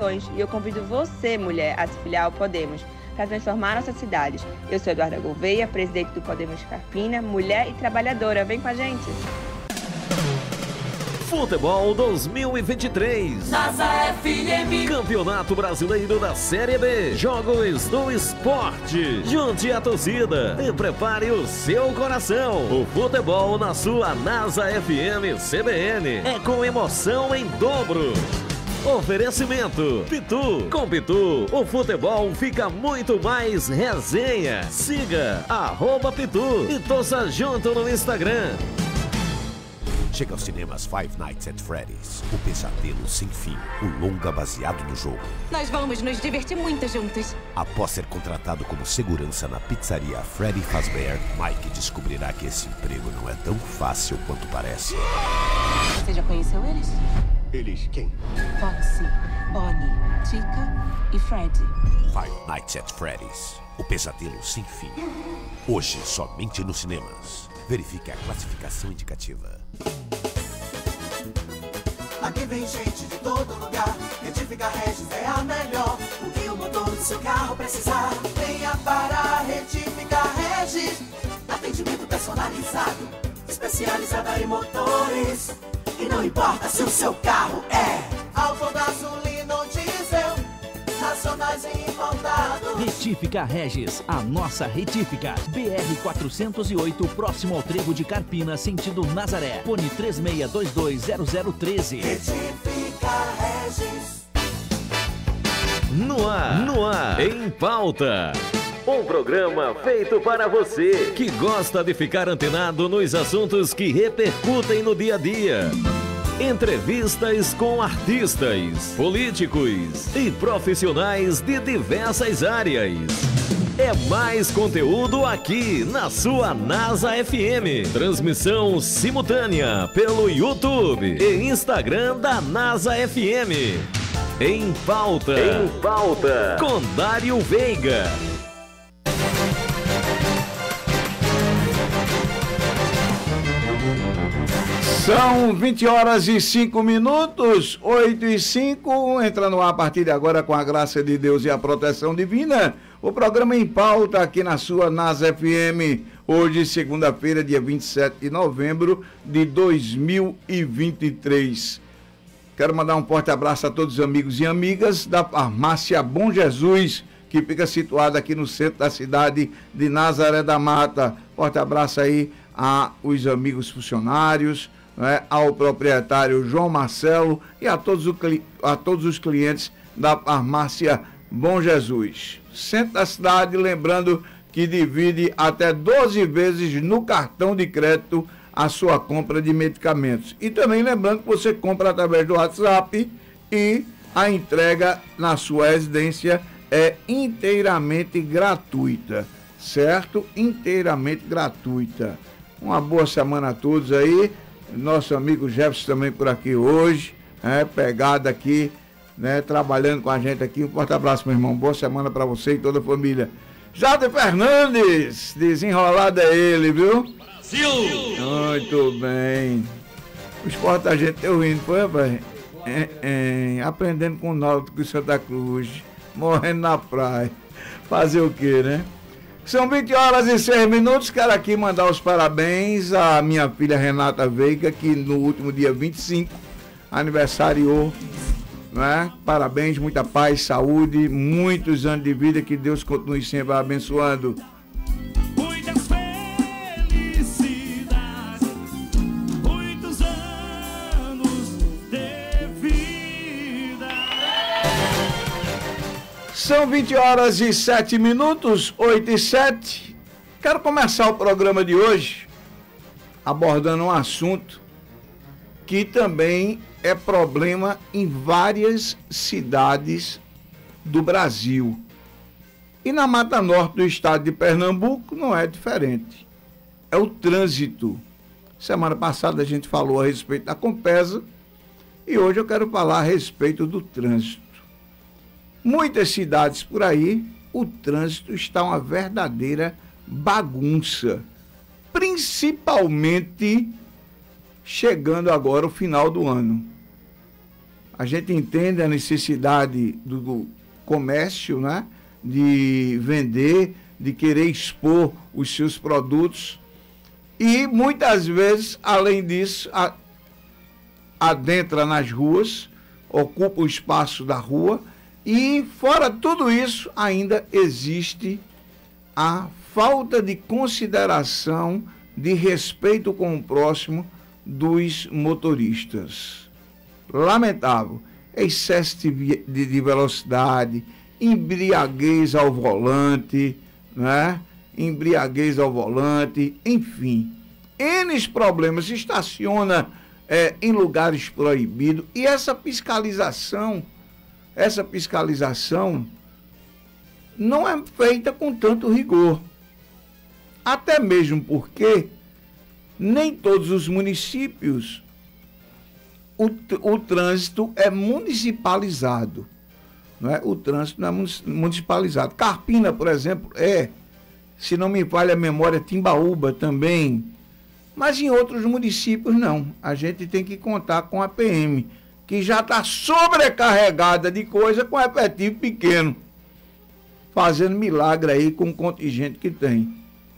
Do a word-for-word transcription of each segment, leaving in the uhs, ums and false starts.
E eu convido você, mulher, a se filiar ao Podemos, para transformar nossas cidades. Eu sou Eduarda Gouveia, presidente do Podemos Carpina, mulher e trabalhadora. Vem com a gente! Futebol dois mil e vinte e três. NASA F M. Campeonato Brasileiro da Série B. Jogos do Esporte. Junte a torcida e prepare o seu coração. O futebol na sua NASA F M C B N é com emoção em dobro. Oferecimento Pitu. Com Pitu, o futebol fica muito mais resenha. Siga arroba Pitu e torça junto no Instagram. Chega aos cinemas Five Nights at Freddy's, o pesadelo sem fim, o longa baseado no jogo. Nós vamos nos divertir muito juntos. Após ser contratado como segurança na pizzaria Freddy Fazbear, Mike descobrirá que esse emprego não é tão fácil quanto parece. Você já conheceu eles? Eles quem? Foxy, Bonnie, Chica e Freddy. Five Nights at Freddy's, o pesadelo sem fim. Hoje, somente nos cinemas. Verifique a classificação indicativa. Aqui vem gente de todo lugar. Retifica Regis é a melhor. O que o motor do seu carro precisar, venha para a Retifica Regis. Atendimento personalizado, especializada em motores. E não importa se o seu carro é álcool, gasolina ou diesel, nacionais e importados. Retífica Regis, a nossa retífica. B R quatrocentos e oito, próximo ao trevo de Carpina, sentido Nazaré. Fone três seis dois dois zero zero um três. Retifica Regis. No ar, no ar, em pauta. Um programa feito para você que gosta de ficar antenado nos assuntos que repercutem no dia a dia. Entrevistas com artistas, políticos e profissionais de diversas áreas. É mais conteúdo aqui na sua NASA F M. Transmissão simultânea pelo YouTube e Instagram da NASA F M. Em pauta, em pauta, com Dário Veiga. São vinte horas e cinco minutos, oito e cinco, entra no ar a partir de agora com a graça de Deus e a proteção divina, o programa Em Pauta aqui na sua NASA F M, hoje segunda-feira, dia vinte e sete de novembro de dois mil e vinte e três. Quero mandar um forte abraço a todos os amigos e amigas da farmácia Bom Jesus, que fica situada aqui no centro da cidade de Nazaré da Mata. Forte abraço aí aos amigos funcionários, né, ao proprietário João Marcelo e a todos, o, a todos os clientes da farmácia Bom Jesus. Centro da cidade, lembrando que divide até doze vezes no cartão de crédito a sua compra de medicamentos. E também lembrando que você compra através do WhatsApp e a entrega na sua residência é inteiramente gratuita, certo? Inteiramente gratuita. Uma boa semana a todos aí. Nosso amigo Jefferson também por aqui hoje, é, pegado aqui, né, trabalhando com a gente aqui. Um forte abraço, meu irmão. Boa semana para você e toda a família. Jader Fernandes, desenrolado é ele, viu? Brasil! Muito bem. O esporte da gente deu rindo, foi, rapaz? É, é, aprendendo com o Náutico e Santa Cruz, morrendo na praia. Fazer o quê, né? São vinte horas e seis minutos, quero aqui mandar os parabéns à minha filha Renata Veiga, que no último dia vinte e cinco aniversariou, né? Parabéns, muita paz, saúde, muitos anos de vida, que Deus continue sempre abençoando. Muitas felicidades, muitos anos de vida. São vinte horas e sete minutos, oito e sete. Quero começar o programa de hoje abordando um assunto que também é problema em várias cidades do Brasil. E na Mata Norte do estado de Pernambuco não é diferente. É o trânsito. Semana passada a gente falou a respeito da Compesa e hoje eu quero falar a respeito do trânsito. Muitas cidades por aí, o trânsito está uma verdadeira bagunça, principalmente chegando agora o final do ano. A gente entende a necessidade do comércio, né? De vender, de querer expor os seus produtos. E muitas vezes, além disso, a, adentra nas ruas, ocupa o espaço da rua. E fora tudo isso, ainda existe a falta de consideração, de respeito com o próximo dos motoristas. Lamentável. Excesso de, de, de velocidade, embriaguez ao volante, né? Embriaguez ao volante, enfim. N problemas, se estaciona é, em lugares proibidos. E essa fiscalização, essa fiscalização não é feita com tanto rigor. Até mesmo porque nem todos os municípios o, o trânsito é municipalizado. Não é? O trânsito não é municipalizado. Carpina, por exemplo, é, se não me falha a memória, Timbaúba também. Mas em outros municípios não. A gente tem que contar com a P M, que já está sobrecarregada de coisa com efetivo pequeno, fazendo milagre aí com o contingente que tem.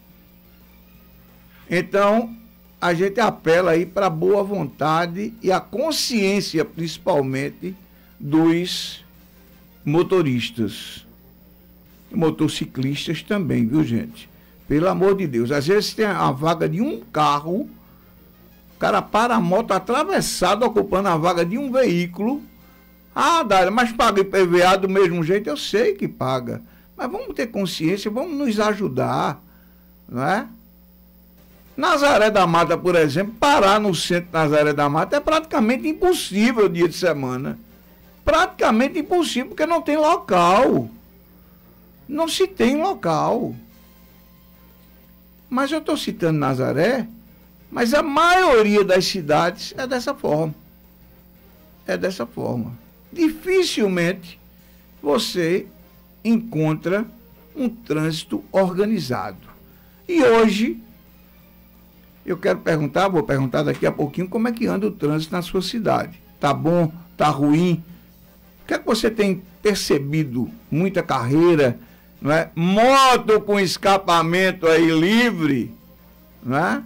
Então, a gente apela aí para a boa vontade e a consciência, principalmente, dos motoristas. Motociclistas também, viu, gente? Pelo amor de Deus. Às vezes tem a vaga de um carro, o cara para a moto atravessada, ocupando a vaga de um veículo. Ah, Dália, mas paga I P V A do mesmo jeito? Eu sei que paga. Mas vamos ter consciência, vamos nos ajudar, não é? Nazaré da Mata, por exemplo, parar no centro de Nazaré da Mata é praticamente impossível dia de semana. Praticamente impossível, porque não tem local. Não se tem local. Mas eu estou citando Nazaré, mas a maioria das cidades é dessa forma. É dessa forma. Dificilmente você encontra um trânsito organizado. E hoje, eu quero perguntar, vou perguntar daqui a pouquinho, como é que anda o trânsito na sua cidade. Tá bom? Tá ruim? O que é que você tem percebido? Muita carreira, não é? Moto com escapamento aí livre, não é?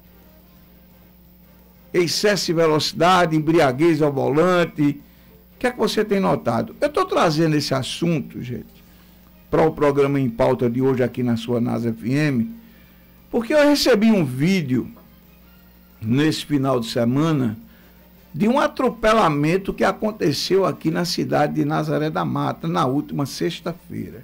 Excesso de velocidade, embriaguez ao volante. O que é que você tem notado? Eu estou trazendo esse assunto, gente, para o programa Em Pauta de hoje aqui na sua NASA F M, porque eu recebi um vídeo nesse final de semana de um atropelamento que aconteceu aqui na cidade de Nazaré da Mata na última sexta-feira.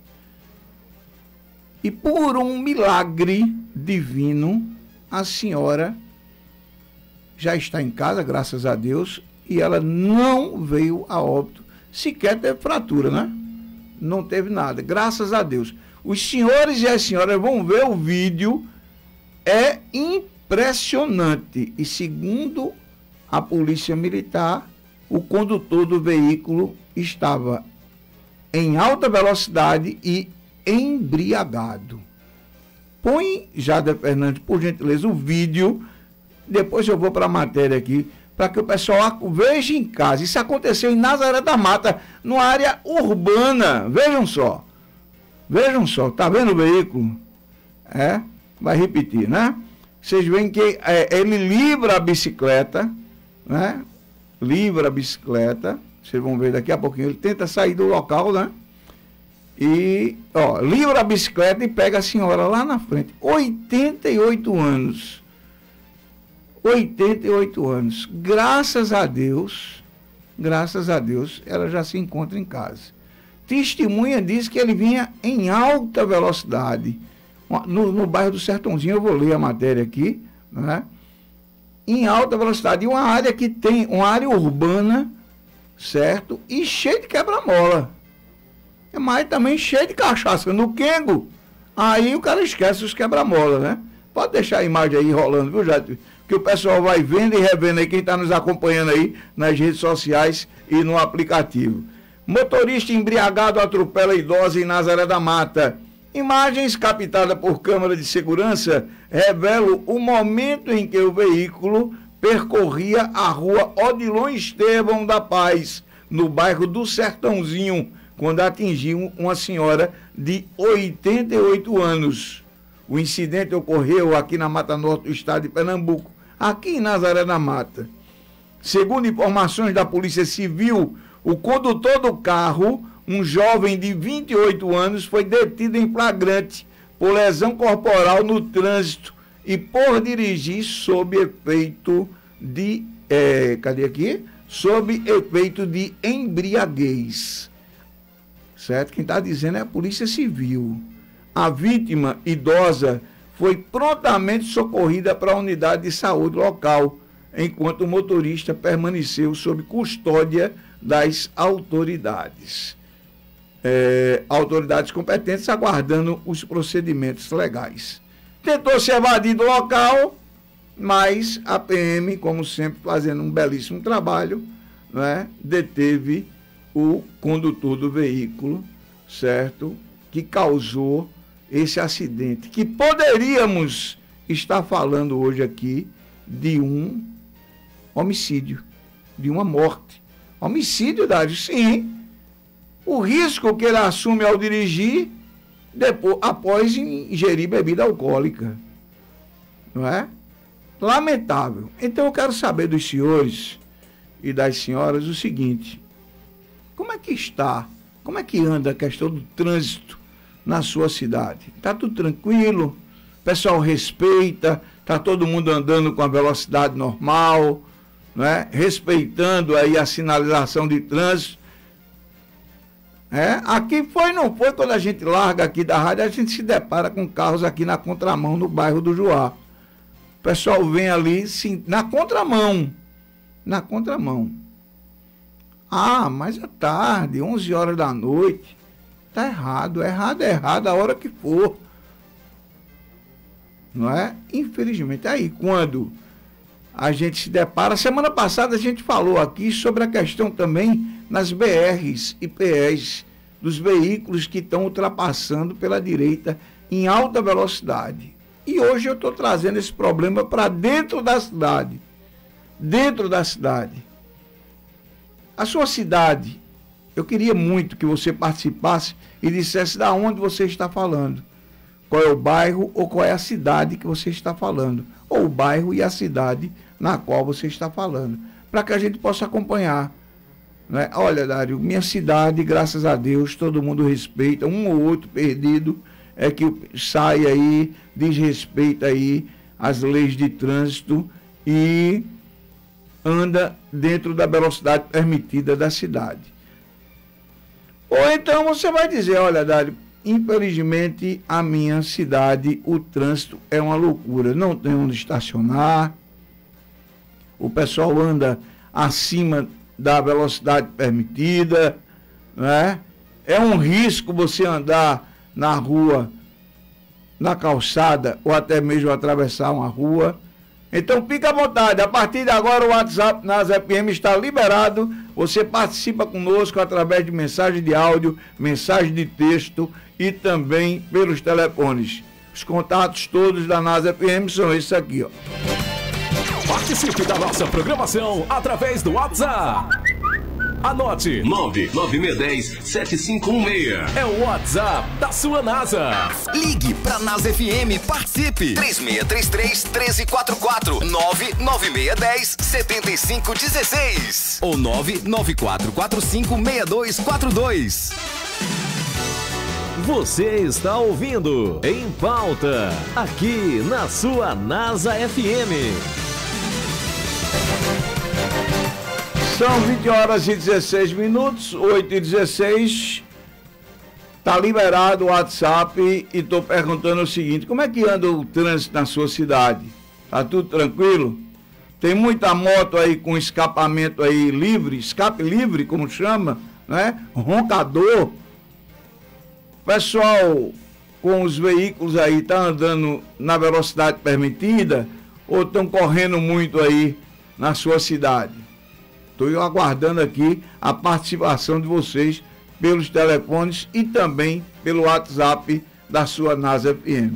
E por um milagre divino, a senhora já está em casa, graças a Deus, e ela não veio a óbito, sequer teve fratura, né? Não teve nada, graças a Deus. Os senhores e as senhoras vão ver o vídeo. É impressionante. E segundo a polícia militar, o condutor do veículo estava em alta velocidade e embriagado. Põe, Jada Fernandes, por gentileza, o vídeo. Depois eu vou para a matéria aqui, para que o pessoal veja em casa. Isso aconteceu em Nazaré da Mata, numa área urbana. Vejam só. Vejam só. Tá vendo o veículo? É. Vai repetir, né? Vocês veem que é, ele livra a bicicleta, né? Livra a bicicleta. Vocês vão ver daqui a pouquinho. Ele tenta sair do local, né? E, ó, livra a bicicleta e pega a senhora lá na frente. oitenta e oito anos. oitenta e oito anos. Graças a Deus, graças a Deus, ela já se encontra em casa. Testemunha diz que ele vinha em alta velocidade. No, no bairro do Sertãozinho, eu vou ler a matéria aqui, né? Em alta velocidade. E uma área que tem, uma área urbana, certo? E cheia de quebra-mola. Mas também cheia de cachaça. No Kengo, aí o cara esquece os quebra-mola, né? Pode deixar a imagem aí rolando, viu, Jato? Que o pessoal vai vendo e revendo aí, quem está nos acompanhando aí nas redes sociais e no aplicativo. Motorista embriagado atropela idosa em Nazaré da Mata. Imagens captadas por câmera de segurança revelam o momento em que o veículo percorria a rua Odilon Estevão da Paz, no bairro do Sertãozinho, quando atingiu uma senhora de oitenta e oito anos. O incidente ocorreu aqui na Mata Norte do estado de Pernambuco, aqui em Nazaré da Mata. Segundo informações da Polícia Civil, o condutor do carro, um jovem de vinte e oito anos, foi detido em flagrante por lesão corporal no trânsito e por dirigir sob efeito de... É, cadê aqui? Sob efeito de embriaguez. Certo? Quem está dizendo é a Polícia Civil. A vítima, idosa, foi prontamente socorrida para a unidade de saúde local, enquanto o motorista permaneceu sob custódia das autoridades. É, autoridades competentes aguardando os procedimentos legais. Tentou se evadir do local, mas a P M, como sempre, fazendo um belíssimo trabalho, né, deteve o condutor do veículo, certo? Que causou esse acidente, que poderíamos estar falando hoje aqui de um homicídio, de uma morte. Homicídio, Dário, sim. O risco que ele assume ao dirigir depois, após ingerir bebida alcoólica. Não é? Lamentável. Então eu quero saber dos senhores e das senhoras o seguinte: como é que está, como é que anda a questão do trânsito na sua cidade? Está tudo tranquilo? O pessoal respeita? Está todo mundo andando com a velocidade normal? Não é? Respeitando aí a sinalização de trânsito? É? Aqui foi, não foi, quando a gente larga aqui da rádio, a gente se depara com carros aqui na contramão, no bairro do Juá. O pessoal vem ali, sim, na contramão, na contramão. Ah, mas é tarde, onze horas da noite. Tá errado, errado, é errado a hora que for. Não é? Infelizmente, aí quando a gente se depara, semana passada a gente falou aqui sobre a questão também nas B Rs e P Es, dos veículos que estão ultrapassando pela direita em alta velocidade. E hoje eu estou trazendo esse problema para dentro da cidade. Dentro da cidade. A sua cidade, eu queria muito que você participasse e dissesse de onde você está falando. Qual é o bairro ou qual é a cidade que você está falando. Ou o bairro e a cidade na qual você está falando. Para que a gente possa acompanhar. Né? Olha, Dário, minha cidade, graças a Deus, todo mundo respeita. Um ou outro perdido é que sai aí, desrespeita aí as leis de trânsito e anda dentro da velocidade permitida da cidade. Ou então você vai dizer, olha, Dário, infelizmente a minha cidade, o trânsito é uma loucura, não tem onde estacionar, o pessoal anda acima da velocidade permitida, né? É um risco você andar na rua, na calçada, ou até mesmo atravessar uma rua. Então fica à vontade, a partir de agora o WhatsApp Nas F M está liberado, você participa conosco através de mensagem de áudio, mensagem de texto e também pelos telefones. Os contatos todos da Nas F M são esses aqui, ó. Participe da nossa programação através do WhatsApp. Anote: nove nove seis um zero sete cinco um seis. É o WhatsApp da sua NASA. Ligue pra Nas F M, participe. três seis três três, um três quatro quatro, nove nove seis um zero sete cinco um seis ou nove nove quatro quatro cinco seis dois quatro dois. Você está ouvindo Em Pauta, aqui na sua NASA F M. São vinte horas e dezesseis minutos, oito e dezesseis. Tá liberado o WhatsApp e estou perguntando o seguinte: como é que anda o trânsito na sua cidade? Tá tudo tranquilo? Tem muita moto aí com escapamento aí livre, escape livre, como chama, né? Roncador. Pessoal com os veículos aí tá andando na velocidade permitida ou estão correndo muito aí na sua cidade? Estou aguardando aqui a participação de vocês pelos telefones e também pelo WhatsApp da sua NASA F M.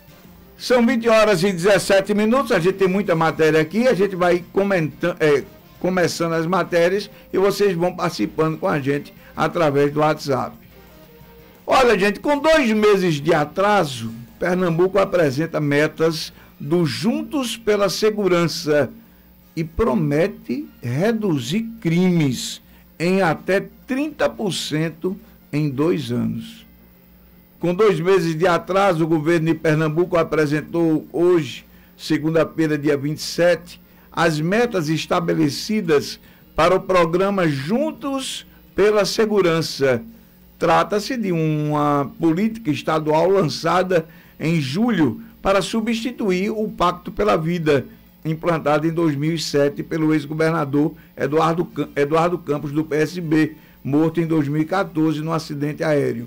São vinte horas e dezessete minutos, a gente tem muita matéria aqui, a gente vai comentando, é, começando as matérias e vocês vão participando com a gente através do WhatsApp. Olha, gente, com dois meses de atraso, Pernambuco apresenta metas do Juntos pela Segurança e promete reduzir crimes em até trinta por cento em dois anos. Com dois meses de atraso, o governo de Pernambuco apresentou hoje, segunda-feira, dia vinte e sete, as metas estabelecidas para o programa Juntos pela Segurança. Trata-se de uma política estadual lançada em julho para substituir o Pacto pela Vida, implantado em dois mil e sete pelo ex-governador Eduardo, Eduardo Campos, do P S B, morto em dois mil e quatorze num acidente aéreo.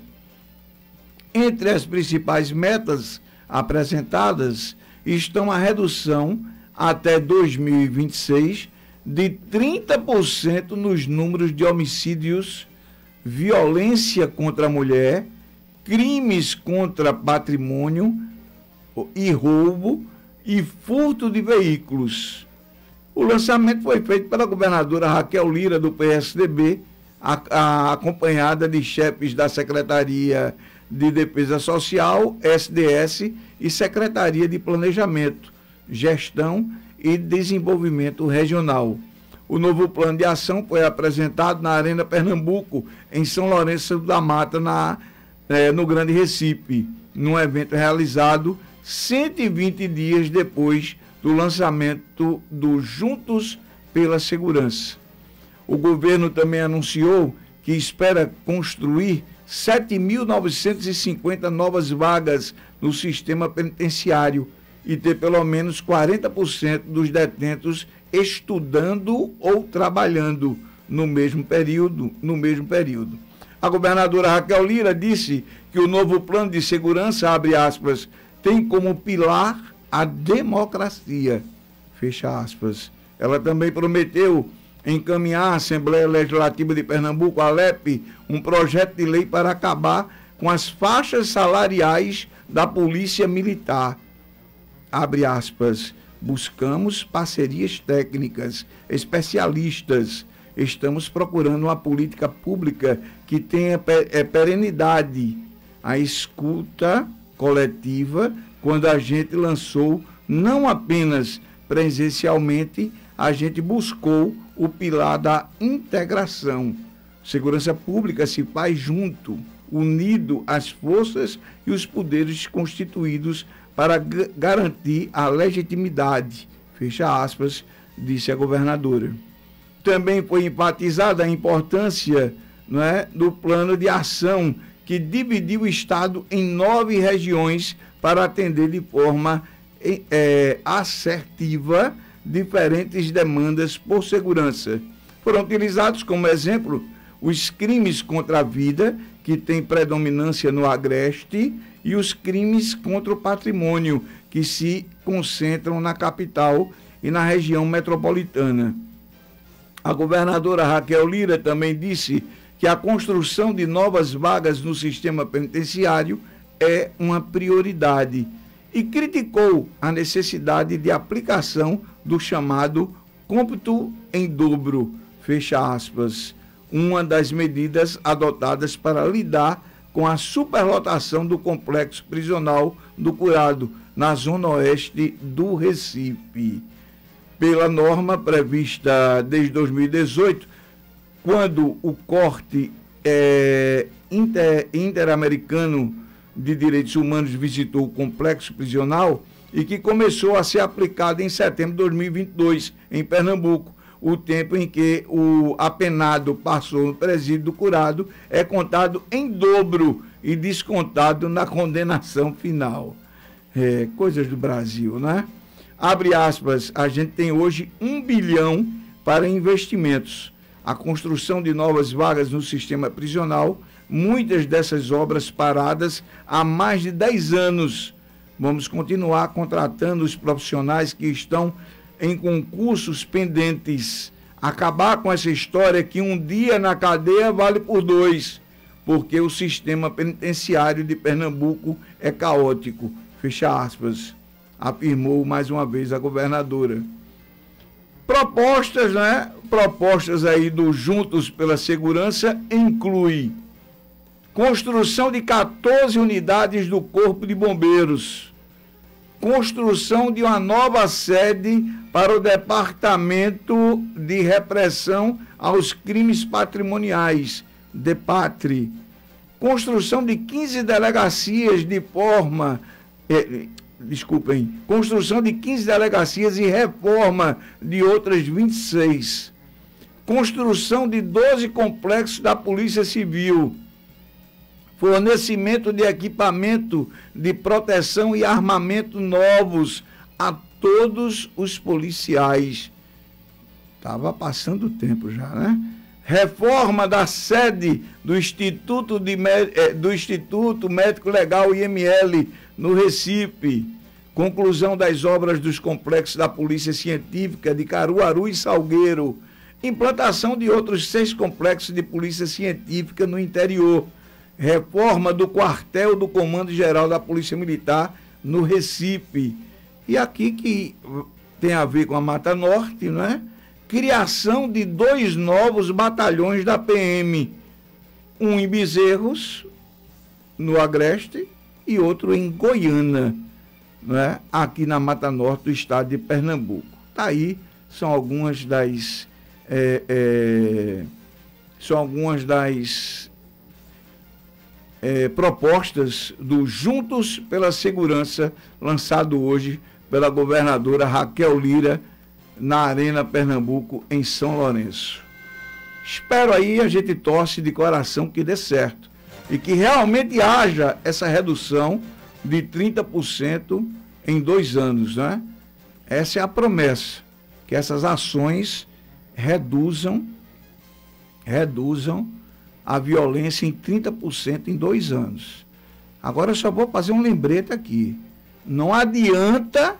Entre as principais metas apresentadas estão a redução até dois mil e vinte e seis de trinta por cento nos números de homicídios, violência contra a mulher, crimes contra patrimônio e roubo e furto de veículos. O lançamento foi feito pela governadora Raquel Lira, do P S D B, a, a, acompanhada de chefes da Secretaria de Defesa Social, S D S, e Secretaria de Planejamento, Gestão e Desenvolvimento Regional. O novo plano de ação foi apresentado na Arena Pernambuco, em São Lourenço da Mata, na, eh, no Grande Recife, num evento realizado cento e vinte dias depois do lançamento do Juntos pela Segurança. O governo também anunciou que espera construir sete mil novecentas e cinquenta novas vagas no sistema penitenciário e ter pelo menos quarenta por cento dos detentos estudando ou trabalhando no mesmo período, no mesmo período. A governadora Raquel Lira disse que o novo plano de segurança, abre aspas, tem como pilar a democracia, fecha aspas. Ela também prometeu encaminhar à Assembleia Legislativa de Pernambuco, a ALEP, um projeto de lei para acabar com as faixas salariais da Polícia Militar. Abre aspas, buscamos parcerias técnicas, especialistas. Estamos procurando uma política pública que tenha perenidade. A escuta coletiva, quando a gente lançou, não apenas presencialmente, a gente buscou o pilar da integração. Segurança pública se faz junto, unido às forças e os poderes constituídos para g- garantir a legitimidade, fecha aspas, disse a governadora. Também foi enfatizada a importância, não é, do plano de ação que dividiu o Estado em nove regiões para atender de forma é, assertiva diferentes demandas por segurança. Foram utilizados como exemplo os crimes contra a vida, que tem predominância no Agreste, e os crimes contra o patrimônio, que se concentram na capital e na região metropolitana. A governadora Raquel Lira também disse que a construção de novas vagas no sistema penitenciário é uma prioridade e criticou a necessidade de aplicação do chamado cômputo em dobro, fecha aspas, uma das medidas adotadas para lidar com a superlotação do complexo prisional do Curado, na zona oeste do Recife. Pela norma prevista desde dois mil e dezoito, quando o corte é, inter, interamericano de Direitos Humanos visitou o complexo prisional e que começou a ser aplicado em setembro de dois mil e vinte e dois, em Pernambuco. O tempo em que o apenado passou no presídio do Curado é contado em dobro e descontado na condenação final. É, coisas do Brasil, né? Abre aspas, a gente tem hoje um bilhão para investimentos. A construção de novas vagas no sistema prisional, muitas dessas obras paradas há mais de dez anos. Vamos continuar contratando os profissionais que estão em concursos pendentes. Acabar com essa história que um dia na cadeia vale por dois, porque o sistema penitenciário de Pernambuco é caótico, fecha aspas, afirmou mais uma vez a governadora. Propostas, né? Propostas aí do Juntos pela Segurança inclui construção de quatorze unidades do Corpo de Bombeiros, construção de uma nova sede para o Departamento de Repressão aos Crimes Patrimoniais, DEPATRI, construção de quinze delegacias de forma, eh, desculpem, construção de quinze delegacias e reforma de outras vinte e seis, construção de doze complexos da Polícia Civil, fornecimento de equipamento de proteção e armamento novos a todos os policiais. Estava passando o tempo já, né? Reforma da sede do Instituto, de, do Instituto Médico Legal I M L no Recife. Conclusão das obras dos complexos da Polícia Científica de Caruaru e Salgueiro. Implantação de outros seis complexos de Polícia Científica no interior. Reforma do quartel do Comando Geral da Polícia Militar no Recife. E aqui que tem a ver com a Mata Norte, não é? Criação de dois novos batalhões da P M. Um em Bezerros, no Agreste, e outro em Goiânia, não é? Aqui na Mata Norte do estado de Pernambuco. Tá aí, são algumas das... É, é, são algumas das... É, propostas do Juntos pela Segurança, lançado hoje pela governadora Raquel Lira, na Arena Pernambuco, em São Lourenço. Espero aí, a gente torce de coração que dê certo e que realmente haja essa redução de trinta por cento em dois anos, né? Essa é a promessa, que essas ações reduzam, reduzam a violência em trinta por cento em dois anos. Agora eu só vou fazer um lembrete aqui. Não adianta,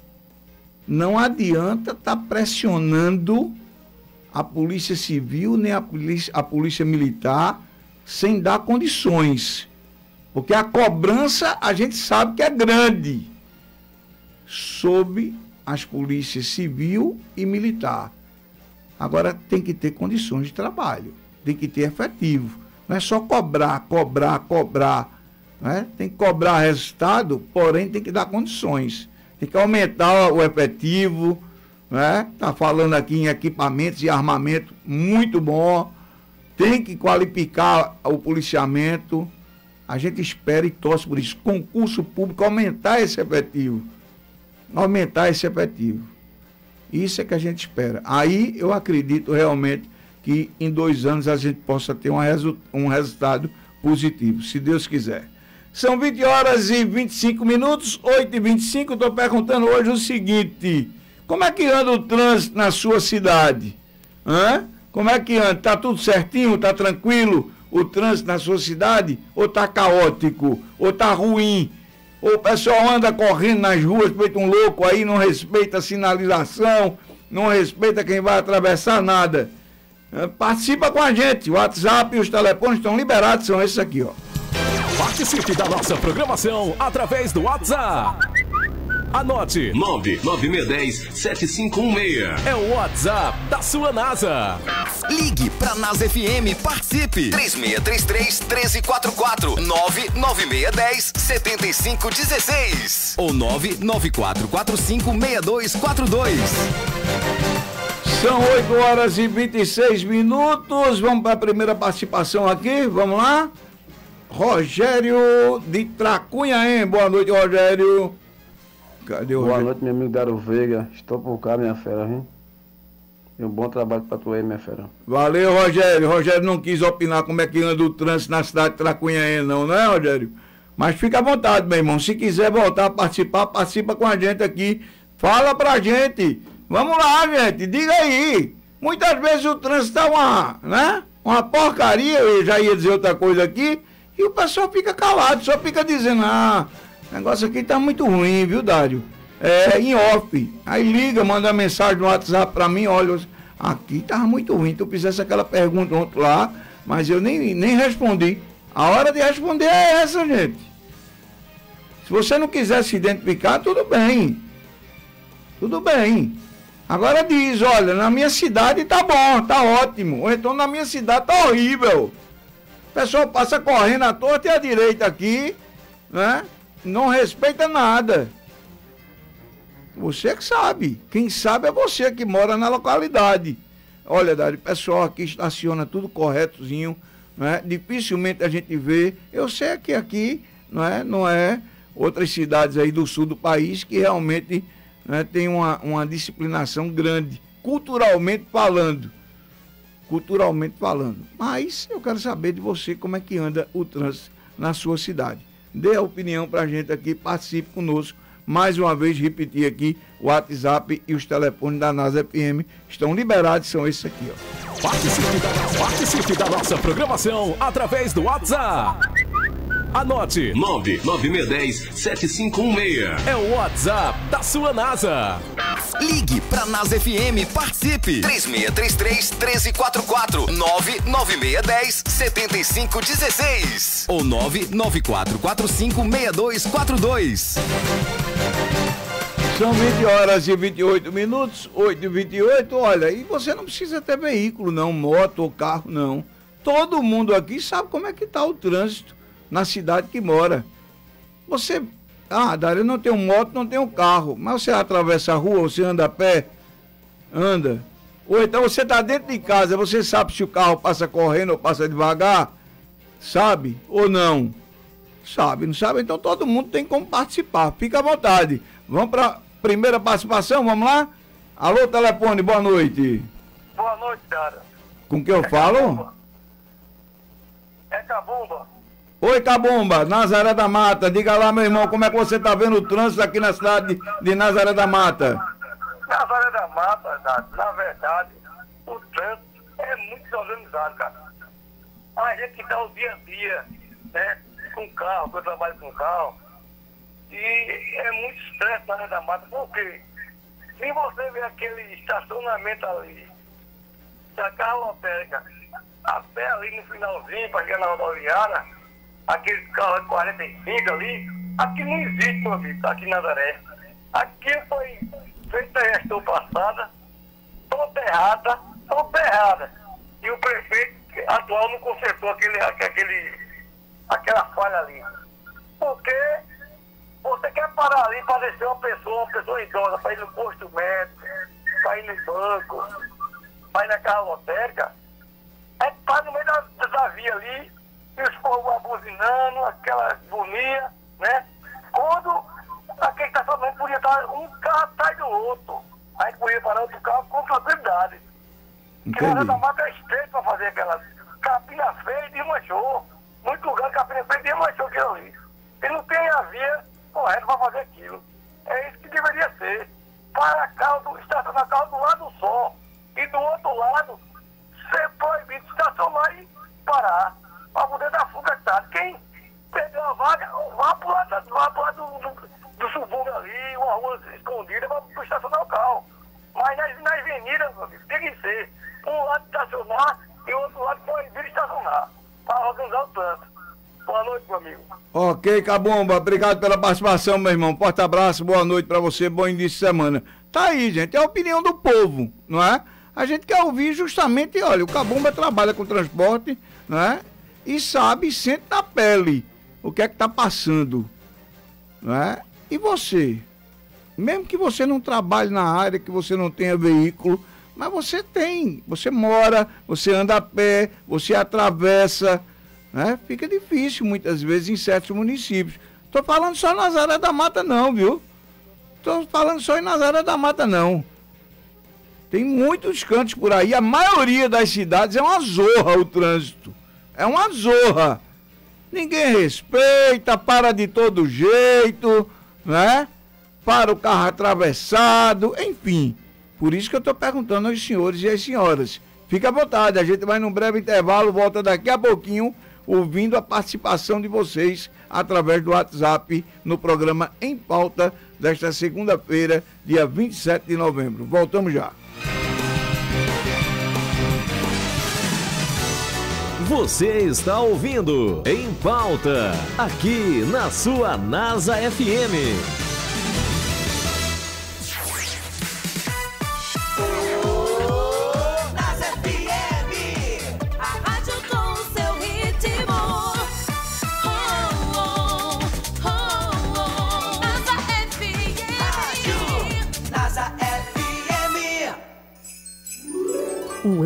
não adianta estar tá pressionando a Polícia Civil nem a polícia, a Polícia Militar sem dar condições. Porque a cobrança a gente sabe que é grande sobre as polícias civil e militar. Agora tem que ter condições de trabalho. Tem que ter efetivo. Não é só cobrar, cobrar, cobrar. Né? Tem que cobrar resultado, porém tem que dar condições. Tem que aumentar o efetivo. Né? Tá falando aqui em equipamentos e armamento muito bom. Tem que qualificar o policiamento. A gente espera e torce por isso. Concurso público, aumentar esse efetivo. Aumentar esse efetivo. Isso é que a gente espera. Aí eu acredito realmente que em dois anos a gente possa ter um, resu um resultado positivo, se Deus quiser. São vinte horas e vinte e cinco minutos, oito e vinte e cinco. Estou perguntando hoje o seguinte: como é que anda o trânsito na sua cidade? Hã? Como é que anda? Está tudo certinho? Está tranquilo o trânsito na sua cidade? Ou está caótico? Ou está ruim? Ou o pessoal anda correndo nas ruas, feito um louco aí, não respeita a sinalização, não respeita quem vai atravessar nada? Participa com a gente, o WhatsApp e os telefones estão liberados, são esses aqui, ó. Participe da nossa programação através do WhatsApp. Anote: nove nove seis um zero sete cinco um seis. É o WhatsApp da sua NASA. Ligue pra NASA F M, participe. três seis três três, um três quatro quatro, nove nove seis um zero, sete cinco um seis ou nove nove quatro quatro cinco, seis dois quatro dois. São oito horas e vinte e seis minutos. Vamos para a primeira participação aqui. Vamos lá. Rogério de Tracunhaém. Boa noite, Rogério. Cadê o Boa Rogério? noite, meu amigo Daro Veiga. Estou por cá, minha fera, hein? E um bom trabalho para tu aí, minha fera. Valeu, Rogério. Rogério não quis opinar como é que anda o trânsito na cidade de Tracunhaém, não, né, Rogério? Mas fica à vontade, meu irmão. Se quiser voltar a participar, participa com a gente aqui. Fala pra gente. Vamos lá, gente, diga aí. Muitas vezes o trânsito tá uma, né? Uma porcaria, eu já ia dizer outra coisa aqui, e o pessoal fica calado, só fica dizendo, ah, o negócio aqui tá muito ruim, viu, Dário? É, em off. Aí liga, manda mensagem no WhatsApp pra mim, olha, aqui tava muito ruim, tu fizesse aquela pergunta ontem lá, mas eu nem, nem respondi. A hora de responder é essa, gente. Se você não quiser se identificar, tudo bem. Tudo bem. Agora diz, olha, na minha cidade tá bom, tá ótimo. Ou então na minha cidade tá horrível. O pessoal passa correndo à torta e à direita aqui, né? Não respeita nada. Você que sabe. Quem sabe é você que mora na localidade. Olha, Dário, o pessoal aqui estaciona tudo corretozinho, né? Dificilmente a gente vê. Eu sei que aqui, não é, não é outras cidades aí do sul do país que realmente, né, tem uma, uma disciplinação grande, culturalmente falando. Culturalmente falando. Mas eu quero saber de você como é que anda o trânsito na sua cidade. Dê a opinião pra gente aqui, participe conosco. Mais uma vez, repetir aqui, o WhatsApp e os telefones da NASA F M estão liberados, são esses aqui, ó. Participe da, participe da nossa programação através do WhatsApp. Anote: nove nove seis um zero sete cinco um seis. É o WhatsApp da sua NASA. Ligue pra NASA F M, participe. três seis três três, um três quatro quatro, nove nove seis um zero, sete cinco um seis ou nove nove quatro quatro cinco, seis dois quatro dois. São vinte horas e vinte e oito minutos, oito e vinte e oito. Olha, e você não precisa ter veículo não, moto ou carro não. Todo mundo aqui sabe como é que tá o trânsito na cidade que mora. Você, ah, Dário, eu não tenho moto, não tenho carro, mas você atravessa a rua, você anda a pé, anda. Ou então você tá dentro de casa, você sabe se o carro passa correndo ou passa devagar, sabe ou não? Sabe, não sabe? Então todo mundo tem como participar, fica à vontade. Vamos para primeira participação, vamos lá? Alô, telefone, boa noite. Boa noite, cara. Com quem eu é falo? Cabumba. É Cabumba. Oi, Cabumba, Nazaré da Mata. Diga lá, meu irmão, como é que você tá vendo o trânsito aqui na cidade de Nazaré da Mata? Nazaré da Mata, na verdade, o trânsito é muito desorganizado, cara. A gente que tá o dia a dia, né, com carro, eu trabalho com carro, e é muito estresse na área da Mata. Por quê? Se você vê aquele estacionamento ali, da carro lotérica, a pé ali no finalzinho, para chegar na rodoviária, aquele carro de quarenta e cinco ali, aqui não existe, meu amigo, aqui em Nazaré. Aqui foi feita a gestão passada, toda errada, toda errada. E o prefeito atual não consertou aquele, aquele, aquela falha ali. Porque você quer parar ali para descer uma pessoa, uma pessoa idosa, para ir no posto médico, para ir no banco, para ir na carro lotérica, é que tá no meio da, da via ali, e os povos buzinando, aquela agonia, né? Quando aquele estacionamento podia estar um carro atrás do outro, a gente podia parar outro carro com tranquilidade. Porque a área da Mata é estreita para fazer aquela capina feia e desmanchou. Muito lugar capina feia e desmanchou aquilo ali. E não tem a via correta para fazer aquilo. É isso que deveria ser. Para carro, estacionar carro do lado só. E do outro lado, ser proibido de estacionar e parar. Para poder dar fuga, tá? Quem perdeu a vaga, vá para o lado, vá pro lado do, do, do subúrbio ali, uma rua escondida, para estacionar o carro. Mas nas, nas avenidas, meu amigo, tem que ser um lado estacionar e o outro lado proibir estacionar. Para organizar o trânsito. Boa noite, meu amigo. Ok, Cabumba, obrigado pela participação, meu irmão. Forte abraço, boa noite pra você, bom início de semana. Tá aí, gente, é a opinião do povo, não é? A gente quer ouvir justamente, olha, o Cabumba trabalha com transporte, não é? E sabe, sente na pele o que é que tá passando, não é? E você? Mesmo que você não trabalhe na área, que você não tenha veículo, mas você tem, você mora, você anda a pé, você atravessa, né? Fica difícil muitas vezes em certos municípios. Tô falando só em Nazaré da Mata não, viu? Tô falando só em Nazaré da Mata não. Tem muitos cantos por aí, a maioria das cidades é uma zorra o trânsito. É uma zorra. Ninguém respeita, para de todo jeito, né? Para o carro atravessado, enfim. Por isso que eu tô perguntando aos senhores e às senhoras. Fica à vontade, a gente vai num breve intervalo, volta daqui a pouquinho, ouvindo a participação de vocês através do WhatsApp no programa Em Pauta desta segunda-feira, dia vinte e sete de novembro. Voltamos já. Você está ouvindo Em Pauta, aqui na sua NASA F M.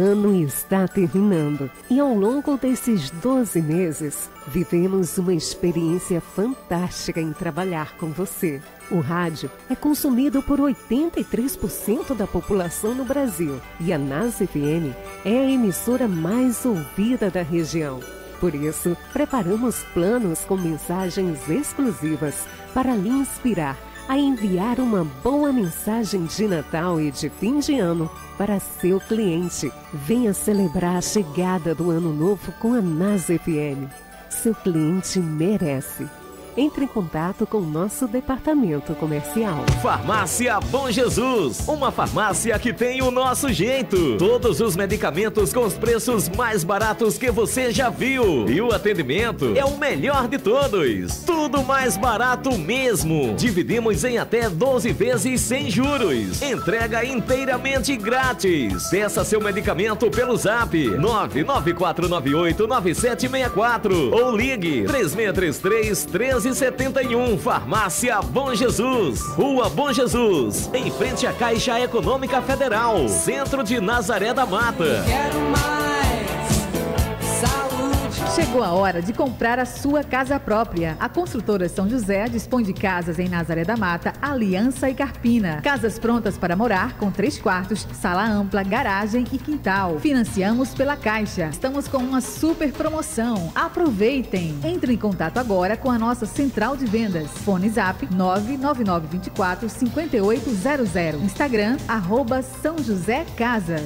ano está terminando e ao longo desses doze meses, vivemos uma experiência fantástica em trabalhar com você. O rádio é consumido por oitenta e três por cento da população no Brasil e a Nas F M é a emissora mais ouvida da região. Por isso, preparamos planos com mensagens exclusivas para lhe inspirar a enviar uma boa mensagem de Natal e de fim de ano para seu cliente. Venha celebrar a chegada do Ano Novo com a Nas F M. Seu cliente merece. Entre em contato com o nosso departamento comercial. Farmácia Bom Jesus, uma farmácia que tem o nosso jeito. Todos os medicamentos com os preços mais baratos que você já viu. E o atendimento é o melhor de todos. Tudo mais barato mesmo. Dividimos em até doze vezes sem juros. Entrega inteiramente grátis. Peça seu medicamento pelo zap nove nove quatro nove oito nove sete seis quatro ou ligue três seis três três, treze setenta e um. Farmácia Bom Jesus, Rua Bom Jesus, em frente à Caixa Econômica Federal, centro de Nazaré da Mata. Quero mais saúde. Chegou a hora de comprar a sua casa própria. A Construtora São José dispõe de casas em Nazaré da Mata, Aliança e Carpina. Casas prontas para morar, com três quartos, sala ampla, garagem e quintal. Financiamos pela Caixa. Estamos com uma super promoção. Aproveitem! Entre em contato agora com a nossa central de vendas. Fone Zap nove nove nove dois quatro cinco oito zero zero. Instagram, arroba São José Casas.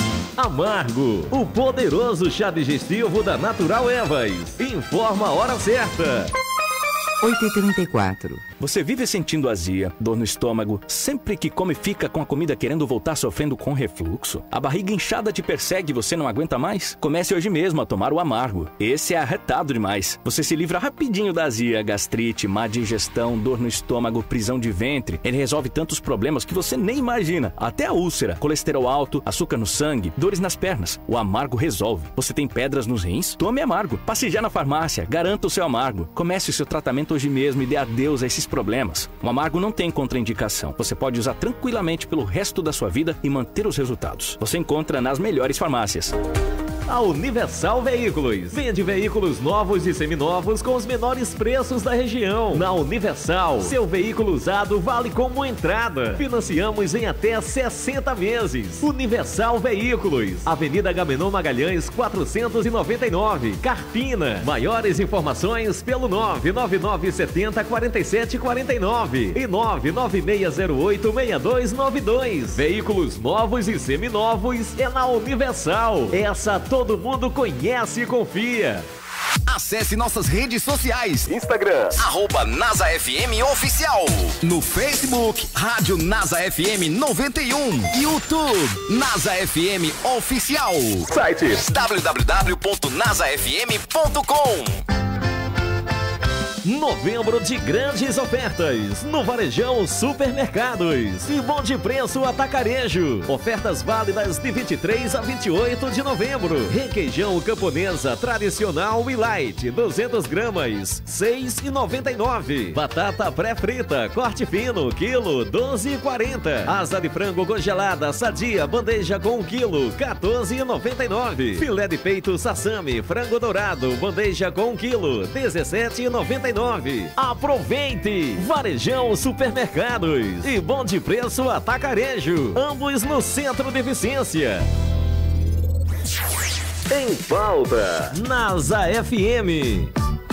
Amargo, o poderoso chá digestivo da Natural Evas. Informa a hora certa. oito e trinta e quatro. Você vive sentindo azia, dor no estômago, sempre que come fica com a comida querendo voltar sofrendo com refluxo? A barriga inchada te persegue e você não aguenta mais? Comece hoje mesmo a tomar o Amargo. Esse é arretado demais. Você se livra rapidinho da azia, gastrite, má digestão, dor no estômago, prisão de ventre. Ele resolve tantos problemas que você nem imagina. Até a úlcera, colesterol alto, açúcar no sangue, dores nas pernas. O Amargo resolve. Você tem pedras nos rins? Tome Amargo. Passe já na farmácia, garanta o seu Amargo. Comece o seu tratamento hoje mesmo e dê adeus a esses problemas. O Amargo não tem contraindicação. Você pode usar tranquilamente pelo resto da sua vida e manter os resultados. Você encontra nas melhores farmácias. A Universal Veículos vende veículos novos e seminovos com os menores preços da região. Na Universal, seu veículo usado vale como entrada. Financiamos em até sessenta vezes. Universal Veículos, Avenida Agamenon Magalhães quatrocentos e noventa e nove, Carpina. Maiores informações pelo nove nove nove sete zero quatro sete quatro nove e nove nove seis zero oito seis dois nove dois. Veículos novos e seminovos é na Universal. Essa todo mundo conhece e confia. Acesse nossas redes sociais. Instagram, arroba NASA F M Oficial. No Facebook, Rádio NASA F M noventa e um. YouTube, NASA F M Oficial. Site w w w ponto nasa f m ponto com. Novembro de grandes ofertas no Varejão Supermercados e bom de preço atacarejo. Ofertas válidas de vinte e três a vinte e oito de novembro. Requeijão camponesa tradicional e light duzentas gramas, seis reais e noventa e nove centavos. Batata pré-frita corte fino quilo doze reais e quarenta centavos. Asa de frango congelada sadia bandeja com um quilo quatorze reais e noventa e nove centavos. Filé de peito sassami frango dourado bandeja com um quilo dezessete reais e noventa e nove centavos. Aproveite! Varejão Supermercados e bom de preço atacarejo, ambos no centro de Vicência. Em pauta, NASA F M.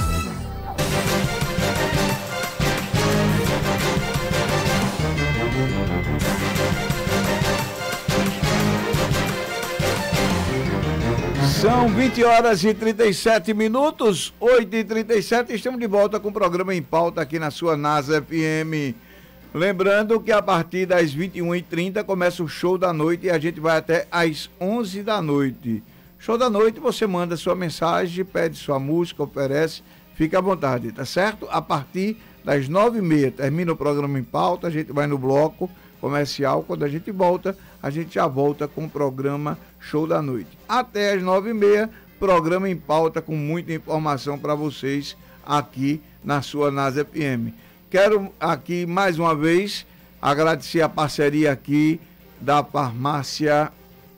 São vinte horas e trinta e sete minutos, oito e trinta e sete, estamos de volta com o programa Em Pauta aqui na sua NASA F M. Lembrando que a partir das vinte e uma e trinta começa o show da noite e a gente vai até às onze da noite. Show da noite, você manda sua mensagem, pede sua música, oferece, fica à vontade, tá certo? A partir das nove e meia termina o programa Em Pauta, a gente vai no bloco comercial. Quando a gente volta, a gente já volta com o programa Show da Noite. Até às nove e meia, programa Em Pauta com muita informação para vocês aqui na sua NASA F M. Quero aqui mais uma vez agradecer a parceria aqui da farmácia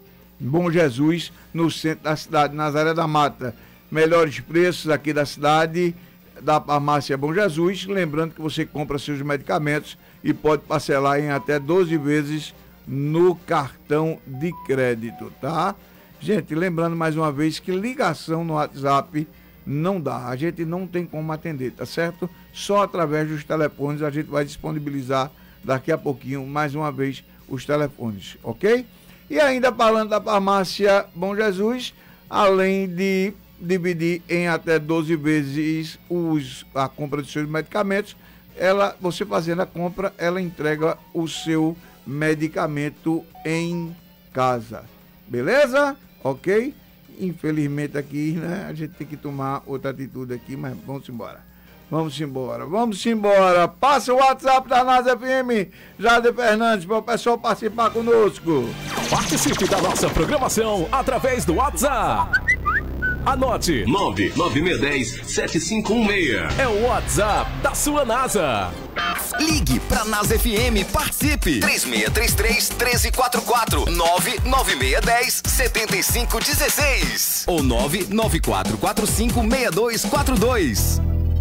Bom Jesus, no centro da cidade, Nazaré da Mata. Melhores preços aqui da cidade, da farmácia Bom Jesus. Lembrando que você compra seus medicamentos e pode parcelar em até doze vezes no cartão de crédito, tá? Gente, lembrando mais uma vez que ligação no WhatsApp não dá, a gente não tem como atender, tá certo? Só através dos telefones a gente vai disponibilizar daqui a pouquinho, mais uma vez, os telefones, ok? E ainda falando da farmácia Bom Jesus, além de dividir em até doze vezes os, a compra de seus medicamentos, ela, você fazendo a compra, ela entrega o seu medicamento em casa, beleza? Ok? Infelizmente aqui, né, a gente tem que tomar outra atitude aqui, mas vamos embora. Vamos embora, vamos embora. Passa o WhatsApp da N A S F M, Jader Fernandes, para o pessoal participar conosco. Participe da nossa programação através do WhatsApp. Anote: nove nove seis um zero sete cinco um seis. É o WhatsApp da sua NASA. Ligue pra N A S F M, participe. três seis três três, um três quatro quatro, nove nove seis um zero sete cinco um seis ou nove nove quatro quatro cinco seis dois quatro dois.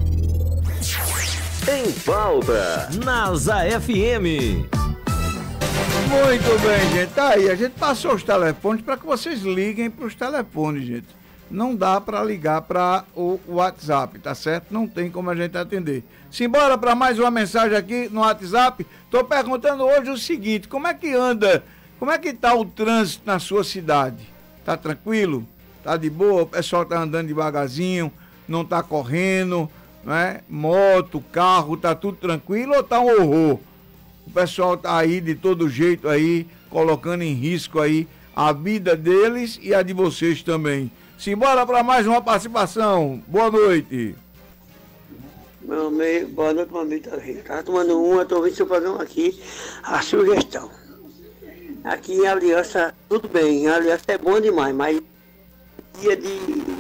Em pauta, NASA F M. Muito bem, gente. Tá aí, a gente passou os telefones para que vocês liguem para os telefones, gente. Não dá para ligar para o WhatsApp, tá certo? Não tem como a gente atender. Simbora para mais uma mensagem aqui no WhatsApp. Tô perguntando hoje o seguinte: como é que anda? Como é que tá o trânsito na sua cidade? Tá tranquilo? Tá de boa? O pessoal tá andando devagarzinho, não tá correndo, né? Moto, carro, tá tudo tranquilo ou tá um horror? O pessoal tá aí de todo jeito aí, colocando em risco aí a vida deles e a de vocês também. Simbora para mais uma participação. Boa noite. Meu amigo, boa noite, meu amigo. Tá tomando uma, tô ouvindo seu programa aqui. A sugestão. Aqui em Aliança, tudo bem. A Aliança é bom demais, mas dia de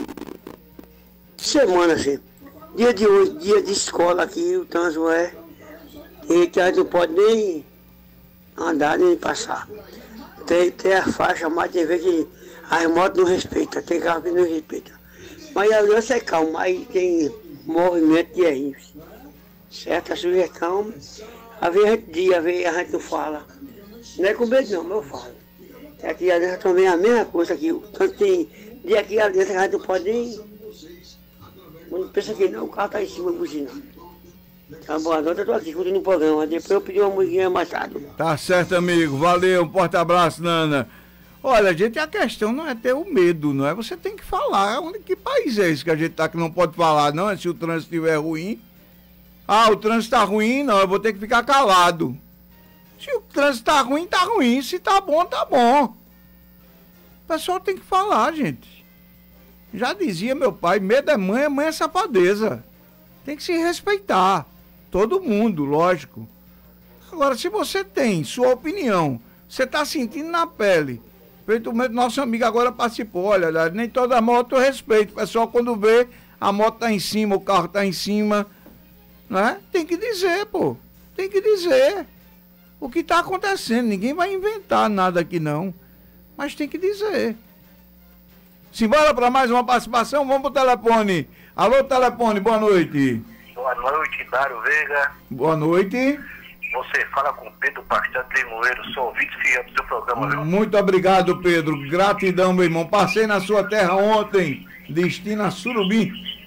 semana, assim. Dia de hoje, dia de escola aqui, o trânsito é. E que a gente não pode nem andar, nem passar. Tem, tem a faixa, mas tem vez que as motos não respeitam, tem carro que não respeita. Mas a Aliança é calma, aí tem movimento de erros. Certa sugestão, às vezes a gente diz, às vezes a gente não fala. Não é com medo não, mas eu falo. Aqui a Aliança também é a mesma coisa aqui. Tanto tem dia aqui a Aliança que a gente não pode nem. Quando pensa que não, o carro está em cima buzinando. Tá, boa noite, eu tô aqui escutando o programa. Depois eu pedi uma musiquinha mais tarde. Tá certo, amigo. Valeu, um forte abraço, Nana. Olha, gente, a questão não é ter o medo, não é? Você tem que falar. Onde, que país é esse que a gente tá que não pode falar, não? É se o trânsito estiver ruim. Ah, o trânsito tá ruim, não, eu vou ter que ficar calado. Se o trânsito tá ruim, tá ruim. Se tá bom, tá bom. O pessoal tem que falar, gente. Já dizia meu pai, medo é mãe, é mãe é safadeza. Tem que se respeitar. Todo mundo, lógico. Agora, se você tem sua opinião, você tá sentindo na pele. Feito o nosso amigo agora participou. Olha, nem toda moto eu respeito. O pessoal, quando vê, a moto tá em cima, o carro tá em cima, né? Tem que dizer, pô. Tem que dizer o que tá acontecendo. Ninguém vai inventar nada aqui, não. Mas tem que dizer. Simbora para mais uma participação. Vamos pro telefone. Alô, telefone, boa noite. Boa noite, Dário Veiga. Boa noite. Você fala com Pedro Pastor de Limoeiro, sou ouvinte fiel do seu programa, viu? Muito obrigado, Pedro. Gratidão, meu irmão. Passei na sua terra ontem, destino a Surubim.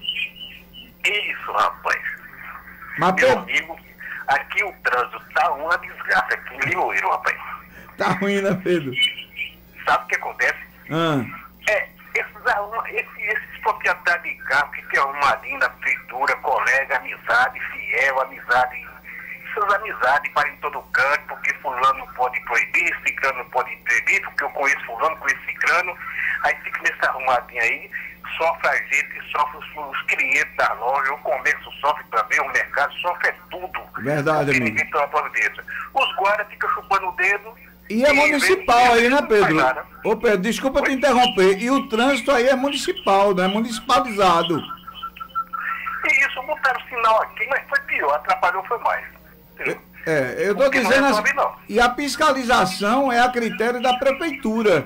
Isso, rapaz. Mas, meu Pedro... amigo, aqui o trânsito tá uma desgraça aqui em Limoeiro, rapaz. Tá ruim, né, Pedro? Sabe o que acontece? Ah. É, esses, arruma, esses, esses proprietários de carro que tem arrumadinho na prefeitura, colega, amizade, fiel, amizade, essas amizades para em todo canto, porque fulano não pode proibir, ciclano não pode proibir, porque eu conheço fulano, conheço ciclano, aí fica nessa arrumadinha aí, sofre a gente, sofre os, os clientes da loja, o comércio sofre também, o mercado sofre tudo. Verdade, amigo. Ninguém toma providência. Os guardas ficam chupando o dedo. E é municipal aí, né, Pedro? Ô, Pedro, desculpa te interromper. E o trânsito aí é municipal, né? Municipalizado. E isso, botaram sinal aqui, mas foi pior, atrapalhou, foi mais. É, eu tô Porque dizendo não assim. resolve, não. E a fiscalização é a critério da prefeitura.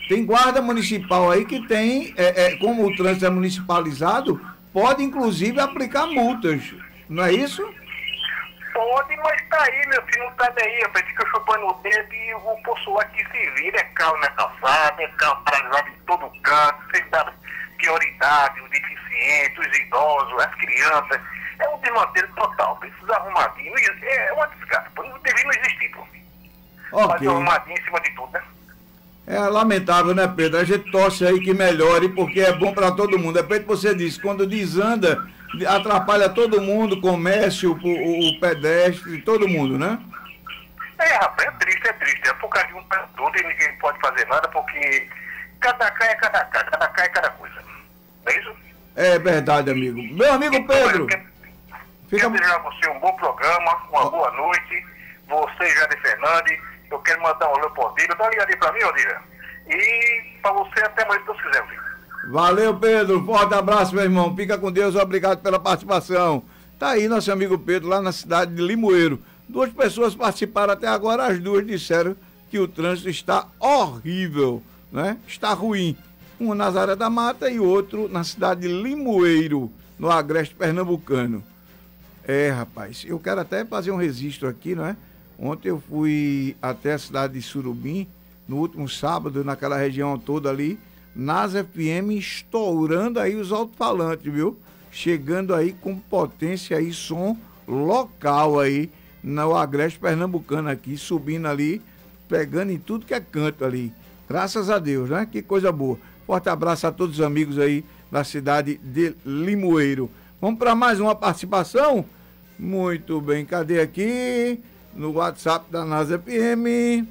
Tem guarda municipal aí que tem, é, é, como o trânsito é municipalizado, pode inclusive aplicar multas, não é isso? Pode, mas tá aí, meu filho, não tá daí, rapaz, fica chupando o dedo e o povo aqui se vira, é carro na calçada, é carro paralisado em todo canto, você dá prioridade, os deficientes, os idosos, as crianças, é um desmantelo total, precisa arrumadinho, é uma desgraça, não devia não existir, pô. Ok. Fazer arrumadinho em cima de tudo, né? É lamentável, né, Pedro? A gente torce aí que melhore, porque é bom para todo mundo. É feito você disse, quando desanda, atrapalha todo mundo, comércio, o, o pedestre, todo mundo, né? É, rapaz, é triste, é triste. É por causa de um para todo e ninguém pode fazer nada, porque cada cá é cada cá, cada cá é cada coisa. Não é isso? É verdade, amigo. Meu amigo então, Pedro. Eu quero, fica... quero desejar a você um bom programa, uma oh. boa noite. Você, Jair Fernandes. Eu quero mandar um alô pro Odílio. Dá uma ligadinha pra mim, Odílio. E pra você até amanhã, se Deus quiser, filho. Valeu, Pedro. Forte abraço, meu irmão. Fica com Deus. Obrigado pela participação. Tá aí nosso amigo Pedro, lá na cidade de Limoeiro. Duas pessoas participaram até agora. As duas disseram que o trânsito está horrível, né? Está ruim. Um na Nazaré da Mata e outro na cidade de Limoeiro, no Agreste Pernambucano. É, rapaz, eu quero até fazer um registro aqui, não é? Ontem eu fui até a cidade de Surubim, no último sábado, naquela região toda ali, Nas F M estourando aí os alto-falantes, viu? Chegando aí com potência aí, som local aí, no Agreste Pernambucano aqui, subindo ali, pegando em tudo que é canto ali. Graças a Deus, né? Que coisa boa. Forte abraço a todos os amigos aí da cidade de Limoeiro. Vamos para mais uma participação? Muito bem, cadê aqui? No WhatsApp da Nas F M.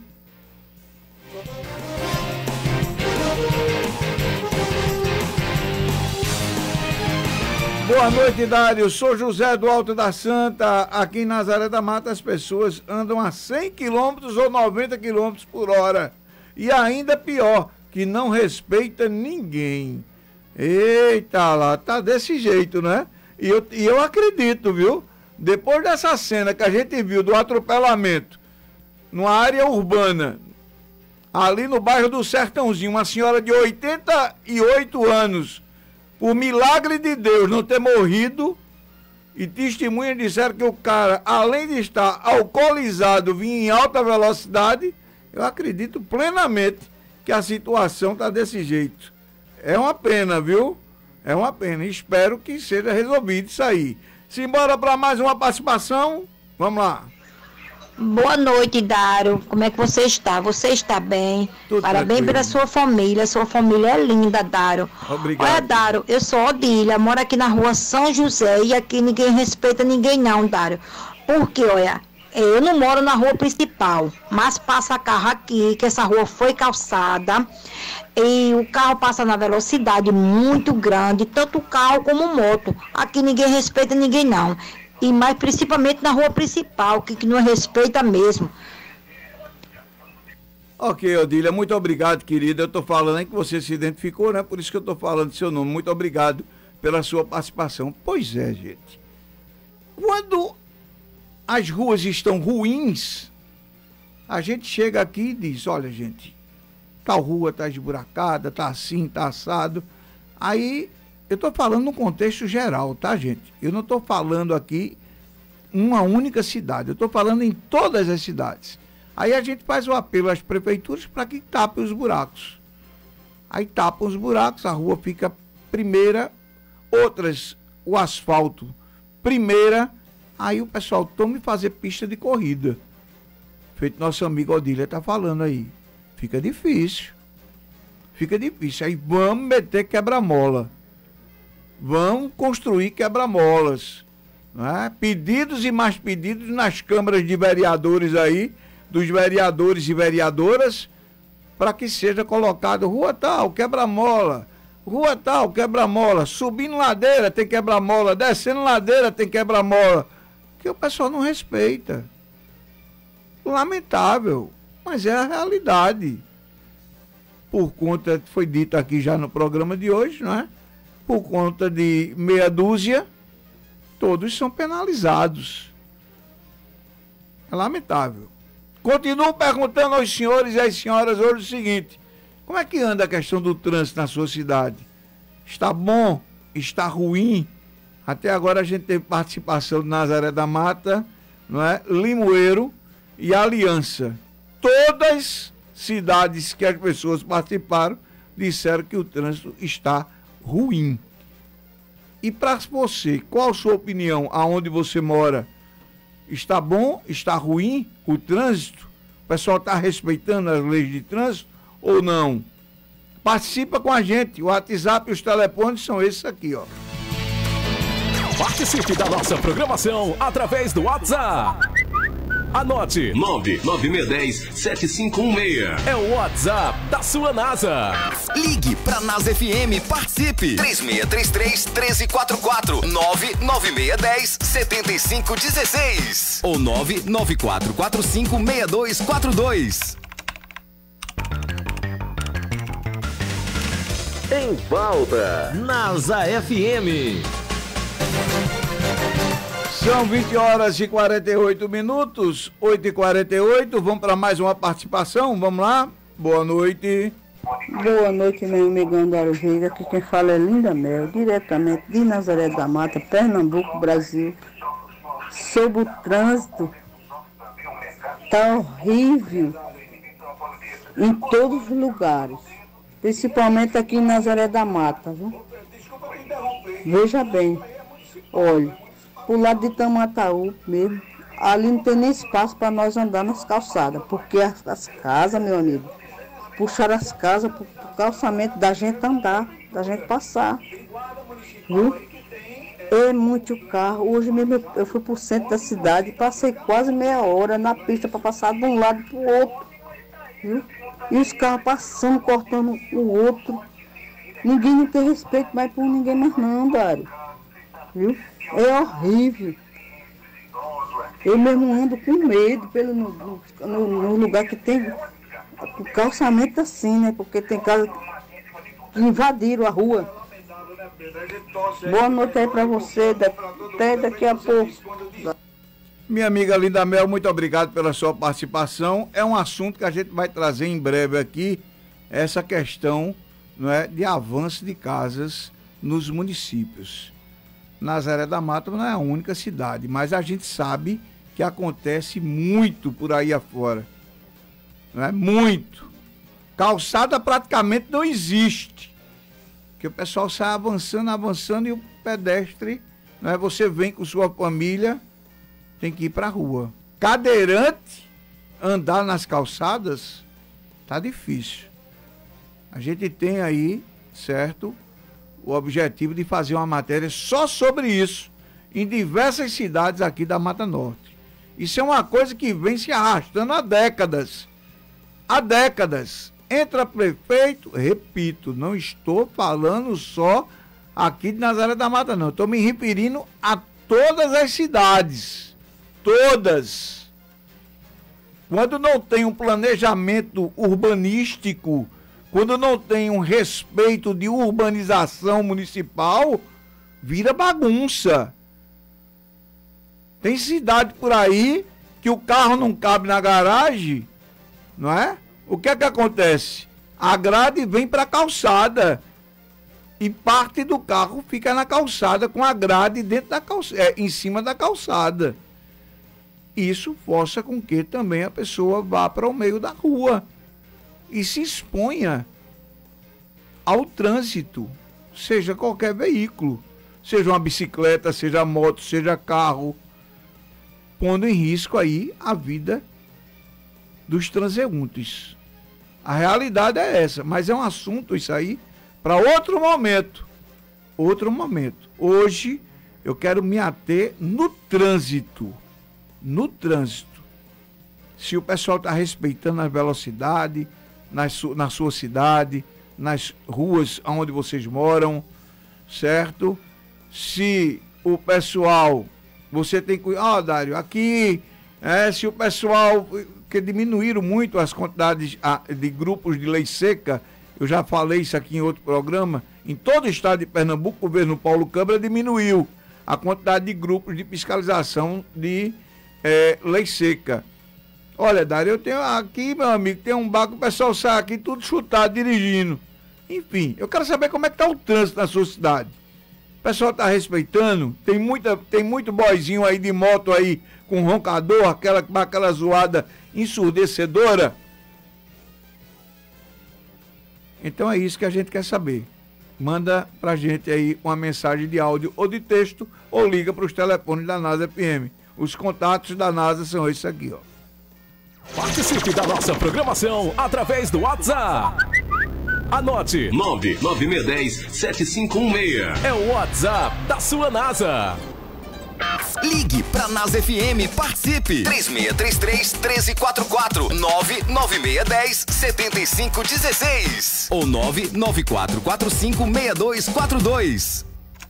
Boa noite, Dário. Sou José do Alto da Santa. Aqui em Nazaré da Mata as pessoas andam a cem quilômetros ou noventa quilômetros por hora. E ainda pior, que não respeita ninguém. Eita lá, tá desse jeito, né? E eu, e eu acredito, viu? Depois dessa cena que a gente viu do atropelamento numa área urbana, ali no bairro do Sertãozinho, uma senhora de oitenta e oito anos, por milagre de Deus não ter morrido, e testemunhas disseram que o cara, além de estar alcoolizado, vinha em alta velocidade, eu acredito plenamente que a situação está desse jeito. É uma pena, viu? É uma pena. Espero que seja resolvido isso aí. Simbora para mais uma participação. Vamos lá. Boa noite, Dário. Como é que você está? Você está bem? Tudo Parabéns tranquilo. Pela sua família. Sua família é linda, Dário. Obrigado. Olha, Dário, eu sou Odília, moro aqui na rua São José e aqui ninguém respeita ninguém não, Dário. Porque, olha, eu não moro na rua principal, mas passa carro aqui, que essa rua foi calçada e o carro passa na velocidade muito grande, tanto carro como moto. Aqui ninguém respeita ninguém não. E mais principalmente na rua principal, que, que não respeita mesmo. Ok, Odília, muito obrigado, querida. Eu estou falando aí que você se identificou, né? Por isso que eu estou falando seu nome. Muito obrigado pela sua participação. Pois é, gente. Quando as ruas estão ruins, a gente chega aqui e diz, olha, gente, tal rua tá esburacada, tá assim, tá assado. Aí, eu tô falando no contexto geral, tá, gente? Eu não tô falando aqui uma única cidade, eu tô falando em todas as cidades. Aí a gente faz o apelo às prefeituras para que tapem os buracos. Aí tapam os buracos, a rua fica primeira, outras, o asfalto primeira, aí o pessoal toma e fazer pista de corrida. Feito nosso amigo Odília tá falando aí. Fica difícil. Fica difícil. Aí vamos meter quebra-mola. Vamos construir quebra-molas. Né? Pedidos e mais pedidos nas câmaras de vereadores aí, dos vereadores e vereadoras, para que seja colocado rua tal, quebra-mola. Rua tal, quebra-mola. Subindo ladeira tem quebra-mola. Descendo ladeira tem quebra-mola. Que o pessoal não respeita. Lamentável, mas é a realidade. Por conta, foi dito aqui já no programa de hoje, não é? Por conta de meia dúzia, todos são penalizados. É lamentável. Continuo perguntando aos senhores e às senhoras hoje o seguinte: Como é que anda a questão do trânsito na sua cidade? Está bom? Está ruim? Até agora a gente teve participação de Nazaré da Mata, não é? Limoeiro e Aliança. Todas cidades que as pessoas participaram disseram que o trânsito está ruim. E para você, qual a sua opinião? Aonde você mora? Está bom? Está ruim o trânsito? O pessoal está respeitando as leis de trânsito ou não? Participa com a gente. O WhatsApp e os telefones são esses aqui, ó. Participe da nossa programação através do WhatsApp. Anote: nove nove seis um zero sete cinco um seis. É o WhatsApp da sua NASA. Ligue pra NASA F M, participe. três seis três três, um três quatro quatro, nove nove seis um zero, sete cinco um seis ou nove nove quatro quatro cinco, seis dois quatro dois. Em pauta, NASA F M. São vinte horas e quarenta e oito minutos, oito e quarenta e oito. Vamos para mais uma participação. Vamos lá. Boa noite. Boa noite, meu amigão da Aruveira. Aqui quem fala é Linda Mel, diretamente de Nazaré da Mata, Pernambuco, Brasil. Sobre o trânsito, tá horrível em todos os lugares, principalmente aqui em Nazaré da Mata, viu? Veja bem, olha, pro lado de Tamataú mesmo, ali não tem nem espaço para nós andar nas calçadas, porque as, as casas, meu amigo, puxaram as casas pro, pro calçamento da gente andar, da gente passar, viu? É muito carro. Hoje mesmo eu, eu fui pro centro da cidade, passei quase meia hora na pista para passar de um lado pro outro, viu? E os carros passando, cortando o outro. Ninguém não tem respeito mais por ninguém mais não, Dário. Viu? É horrível. Eu mesmo ando com medo pelo, no, no, no lugar que tem o calçamento assim, né? Porque tem casa que invadiram a rua. Boa noite aí pra você, até daqui a pouco. Minha amiga Linda Mel, muito obrigado pela sua participação. É um assunto que a gente vai trazer em breve aqui, essa questão, não é, de avanço de casas nos municípios. Nazaré da Mata não é a única cidade, mas a gente sabe que acontece muito por aí afora. Não é? Muito. Calçada praticamente não existe. Porque o pessoal sai avançando, avançando e o pedestre, não é? Você vem com sua família, tem que ir para a rua. Cadeirante, andar nas calçadas, tá difícil. A gente tem aí, certo, o objetivo de fazer uma matéria só sobre isso, em diversas cidades aqui da Mata Norte. Isso é uma coisa que vem se arrastando há décadas. Há décadas. Entra prefeito, repito, não estou falando só aqui de Nazaré da Mata, não. Estou me referindo a todas as cidades. Todas. Quando não tem um planejamento urbanístico, quando não tem um respeito de urbanização municipal, vira bagunça. Tem cidade por aí que o carro não cabe na garagem, não é? O que é que acontece? A grade vem para a calçada e parte do carro fica na calçada com a grade dentro da calçada, é, em cima da calçada. Isso força com que também a pessoa vá para o meio da rua e se exponha ao trânsito, seja qualquer veículo, seja uma bicicleta, seja moto, seja carro, pondo em risco aí a vida dos transeuntes. A realidade é essa, mas é um assunto isso aí para outro momento. Outro momento. Hoje eu quero me ater no trânsito. No trânsito. Se o pessoal está respeitando a velocidade na sua, na sua cidade, nas ruas onde vocês moram, certo? Se o pessoal, você tem que... Ó, oh, Dário, aqui, é, se o pessoal... que diminuíram muito as quantidades de grupos de lei seca, eu já falei isso aqui em outro programa, em todo o estado de Pernambuco, o governo Paulo Câmara diminuiu a quantidade de grupos de fiscalização de é, lei seca. Olha, Dário, eu tenho aqui, meu amigo, tem um bar que o pessoal sai aqui tudo chutado, dirigindo. Enfim, eu quero saber como é que tá o trânsito na sua cidade. O pessoal tá respeitando? Tem, muita, tem muito boizinho aí de moto aí com roncador, aquela, aquela zoada ensurdecedora? Então é isso que a gente quer saber. Manda pra gente aí uma mensagem de áudio ou de texto ou liga para os telefones da NASA F M. Os contatos da NASA são esses aqui, ó. Participe da nossa programação através do WhatsApp. Anote: nove nove seis um zero sete cinco um seis. É o WhatsApp da sua NASA. Ligue pra NASA F M, participe. três seis três três, um três quatro quatro, nove nove seis um zero sete cinco um seis ou nove nove quatro quatro cinco seis dois quatro dois.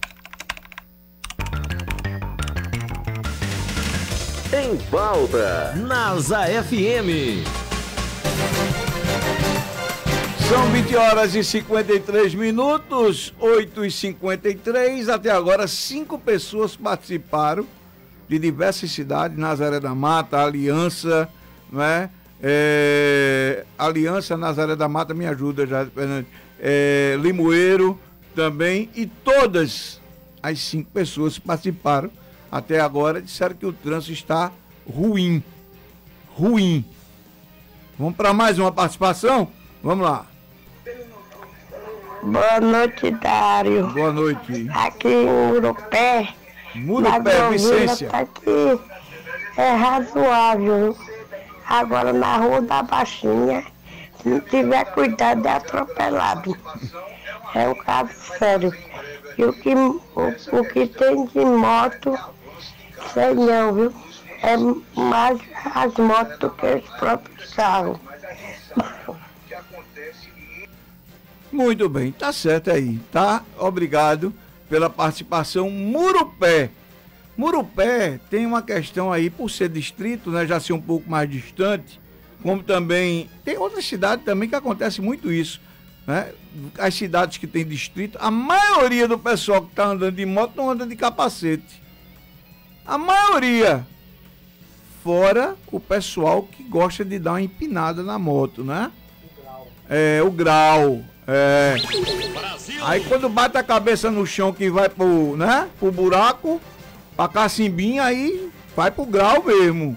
Em pauta, NASA F M. São vinte horas e cinquenta e três minutos, oito e cinquenta e três. Até agora, cinco pessoas participaram de diversas cidades: Nazaré da Mata, Aliança, não é? É, Aliança, Nazaré da Mata, me ajuda já, Fernando. É, Limoeiro também, e todas as cinco pessoas que participaram até agora disseram que o trânsito está ruim. Ruim. Vamos para mais uma participação? Vamos lá. Boa noite, Dário. Boa noite. Aqui em Murupé. Murupé, Vicência. Tá aqui é razoável. Agora na Rua da Baixinha, se não tiver cuidado, é atropelado. É um caso sério. E o que, o, o que tem de moto, sei não, viu? É mais as motos do que os próprios carros. Muito bem, tá certo aí, tá? Obrigado pela participação. Murupé. Murupé tem uma questão aí, por ser distrito, né, já ser um pouco mais distante, como também tem outras cidades também que acontece muito isso, né? As cidades que tem distrito, a maioria do pessoal que tá andando de moto não anda de capacete. A maioria. Fora o pessoal que gosta de dar uma empinada na moto, né? É, o grau. É. Aí quando bate a cabeça no chão que vai pro, né, pro buraco, pra cacimbinha, aí vai pro grau mesmo.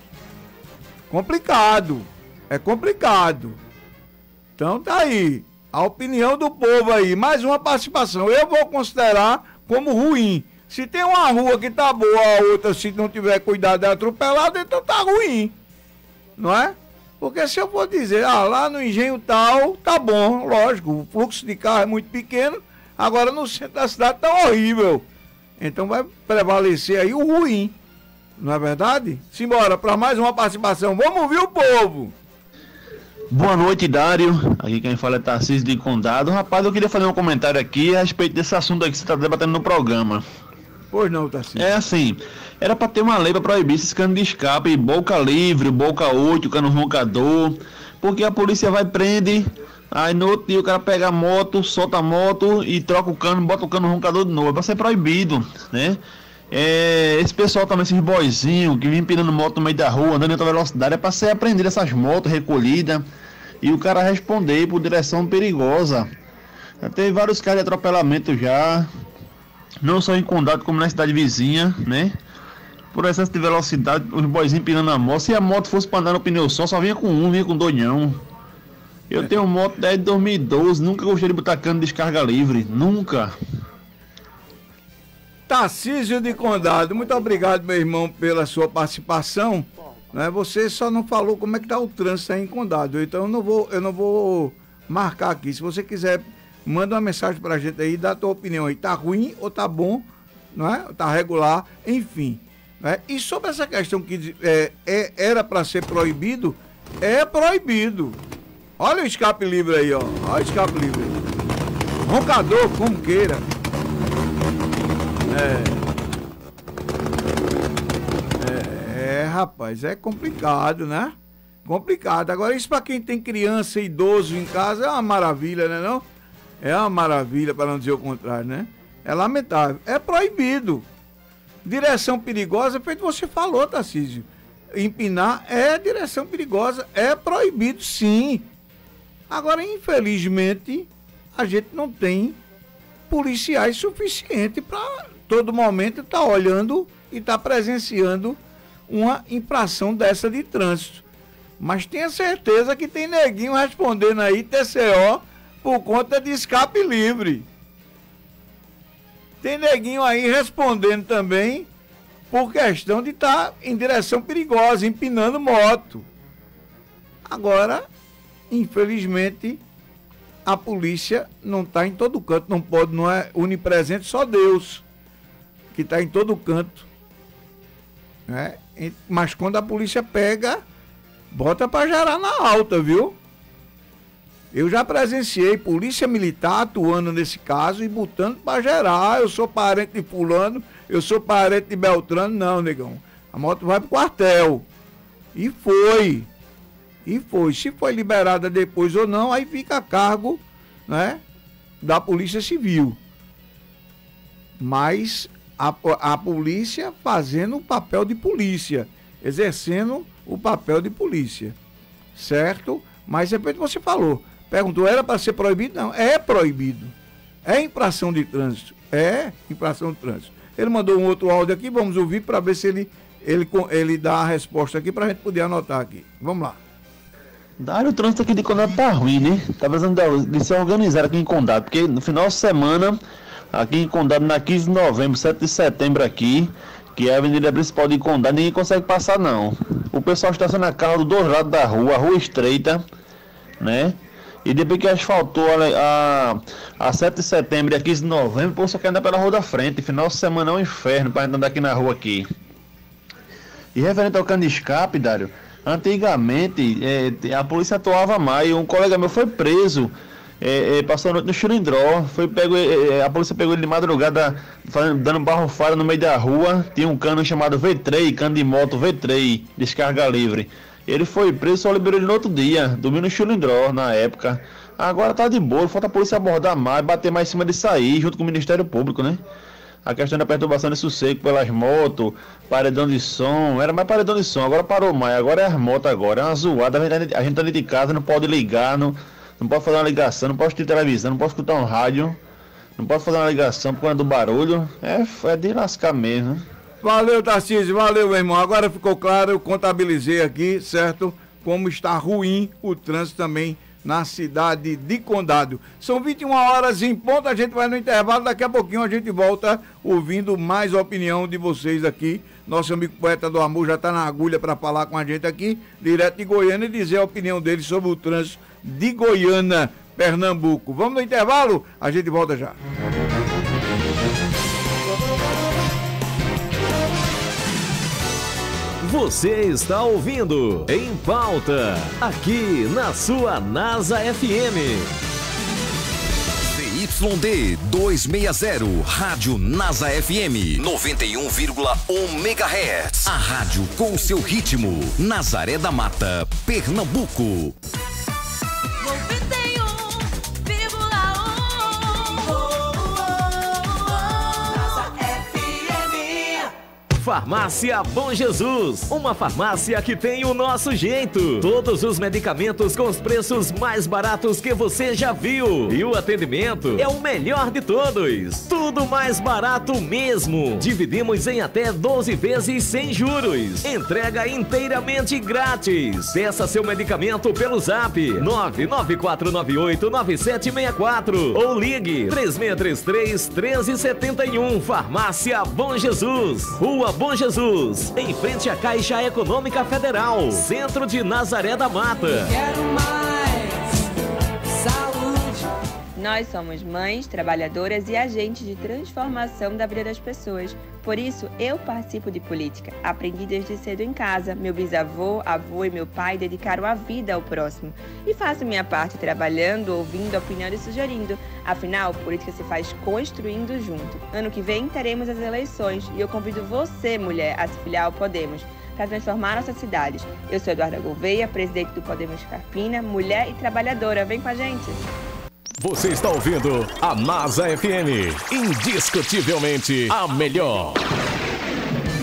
Complicado. É complicado. Então tá aí. A opinião do povo aí. Mais uma participação. Eu vou considerar como ruim. Se tem uma rua que tá boa, a outra, se não tiver cuidado, é atropelada, então tá ruim. Não é? Porque se eu for dizer, ah, lá no engenho tal, tá bom, lógico, o fluxo de carro é muito pequeno, agora no centro da cidade tá horrível. Então vai prevalecer aí o ruim, não é verdade? Simbora, para mais uma participação, vamos ouvir o povo. Boa noite, Dário. Aqui quem fala é Tarcísio de Condado. Rapaz, eu queria fazer um comentário aqui a respeito desse assunto aqui que você está debatendo no programa. Pois não, Tarcísio. É assim, era para ter uma lei para proibir esses canos de escape, boca livre, boca oito, cano roncador, porque a polícia vai prende, aí no outro dia o cara pega a moto, solta a moto e troca o cano, bota o cano roncador de novo, é para ser proibido, né? É, esse pessoal também, esses boizinhos que vem empinando moto no meio da rua, andando em alta velocidade, é para ser apreendido essas motos recolhidas e o cara responder por direção perigosa. Já teve vários casos de atropelamento já, não só em Condado como na cidade vizinha, né? Por excesso de velocidade, os boizinhos empinando a moto. Se a moto fosse para andar no pneu só, só vinha com um, vinha com dois não. Eu é. tenho moto desde dois mil e doze, nunca gostei de botar cano de descarga livre, nunca. Tarcísio de Condado, muito obrigado, meu irmão, pela sua participação. Né? Você só não falou como é que tá o trânsito aí em Condado, então eu não vou, eu não vou marcar aqui. Se você quiser, manda uma mensagem pra gente aí, dá a tua opinião aí, tá ruim ou tá bom, não é? Tá regular, enfim. Né? E sobre essa questão que é, é, era para ser proibido, é proibido. Olha o escape livre aí, ó. Olha o escape livre. Roncador, como queira. É. É, é, rapaz, é complicado, né? Complicado. Agora, isso para quem tem criança e idoso em casa é uma maravilha, né não? É uma maravilha, para não dizer o contrário, né? É lamentável. É proibido. Direção perigosa, feito você falou, Tarcísio. empinar é direção perigosa, é proibido sim. Agora, infelizmente, a gente não tem policiais suficientes para todo momento estar tá olhando e estar tá presenciando uma infração dessa de trânsito. Mas tenha certeza que tem neguinho respondendo aí T C O por conta de escape livre. Tem neguinho aí respondendo também por questão de estar tá em direção perigosa, empinando moto. Agora, infelizmente, a polícia não está em todo canto, não pode, não é onipresente, só Deus que está em todo canto, né? Mas quando a polícia pega, bota para gerar na alta, viu? Eu já presenciei polícia militar atuando nesse caso e botando para gerar. Eu sou parente de fulano, eu sou parente de Beltrano. Não, negão, a moto vai pro quartel. E foi. E foi. Se foi liberada depois ou não, aí fica a cargo, né, da Polícia Civil. Mas a, a polícia fazendo o papel de polícia, exercendo o papel de polícia, certo? Mas depois você falou, perguntou, era para ser proibido? Não, é proibido. É infração de trânsito. É infração de trânsito. Ele mandou um outro áudio aqui, vamos ouvir para ver se ele, ele, ele dá a resposta aqui para a gente poder anotar aqui. Vamos lá. Dário, o trânsito aqui de Condado tá ruim, né? Tá precisando de se organizar aqui em Condado, porque no final de semana, aqui em Condado, na quinze de novembro, sete de setembro aqui, que é a avenida principal de Condado, ninguém consegue passar não. O pessoal estaciona carro dos dois lados da rua, a rua estreita, né? E depois que asfaltou a, a, a sete de setembro e a quinze de novembro, o pessoal quer andar pela rua da frente. Final de semana é um inferno pra gente andar aqui na rua aqui. E referente ao cano de escape, Dário, antigamente é, a polícia atuava mais. Um colega meu foi preso, é, é, passou a noite no Chilindró, foi pego, é, a polícia pegou ele de madrugada fazendo, dando barrofada no meio da rua. Tinha um cano chamado V três, cano de moto V três, descarga livre. Ele foi preso, só liberou ele no outro dia, dormiu no Chilindró na época. Agora tá de boa, falta a polícia abordar mais, bater mais em cima disso aí, junto com o Ministério Público, né? A questão da perturbação de sossego pelas motos, paredão de som, era mais paredão de som, agora parou mais, agora é as motos agora, é uma zoada, a gente tá dentro de casa, não pode ligar, não, não pode fazer uma ligação, não pode assistir televisão, não pode escutar um rádio, não pode fazer uma ligação por conta do barulho, é, é de lascar mesmo, né? Valeu, Tarcísio, valeu, meu irmão. Agora ficou claro, eu contabilizei aqui, certo? Como está ruim o trânsito também na cidade de Condado. São vinte e uma horas em ponto, a gente vai no intervalo, daqui a pouquinho a gente volta ouvindo mais a opinião de vocês aqui. Nosso amigo Poeta do Amor já está na agulha para falar com a gente aqui, direto de Goiânia, e dizer a opinião dele sobre o trânsito de Goiânia, Pernambuco. Vamos no intervalo? A gente volta já. Você está ouvindo Em Pauta, aqui na sua NASA F M. C Y D duzentos e sessenta, Rádio NASA F M, noventa e um vírgula um megahertz. A rádio com o seu ritmo. Nazaré da Mata, Pernambuco. Farmácia Bom Jesus, uma farmácia que tem o nosso jeito. Todos os medicamentos com os preços mais baratos que você já viu. E o atendimento é o melhor de todos. Tudo mais barato mesmo. Dividimos em até doze vezes sem juros. Entrega inteiramente grátis. Peça seu medicamento pelo zap nove nove quatro nove oito nove sete seis quatro ou ligue três seis três três, um três sete um. Farmácia Bom Jesus, Rua Bom Jesus, em frente à Caixa Econômica Federal, centro de Nazaré da Mata. Quero mais saúde. Nós somos mães, trabalhadoras e agentes de transformação da vida das pessoas. Por isso, eu participo de política. Aprendi desde cedo em casa. Meu bisavô, avô e meu pai dedicaram a vida ao próximo. E faço minha parte trabalhando, ouvindo, opinando e sugerindo. Afinal, política se faz construindo junto. Ano que vem teremos as eleições e eu convido você, mulher, a se filiar ao Podemos para transformar nossas cidades. Eu sou Eduarda Gouveia, presidente do Podemos Carpina, mulher e trabalhadora. Vem com a gente! Você está ouvindo a NASA F M, indiscutivelmente a melhor.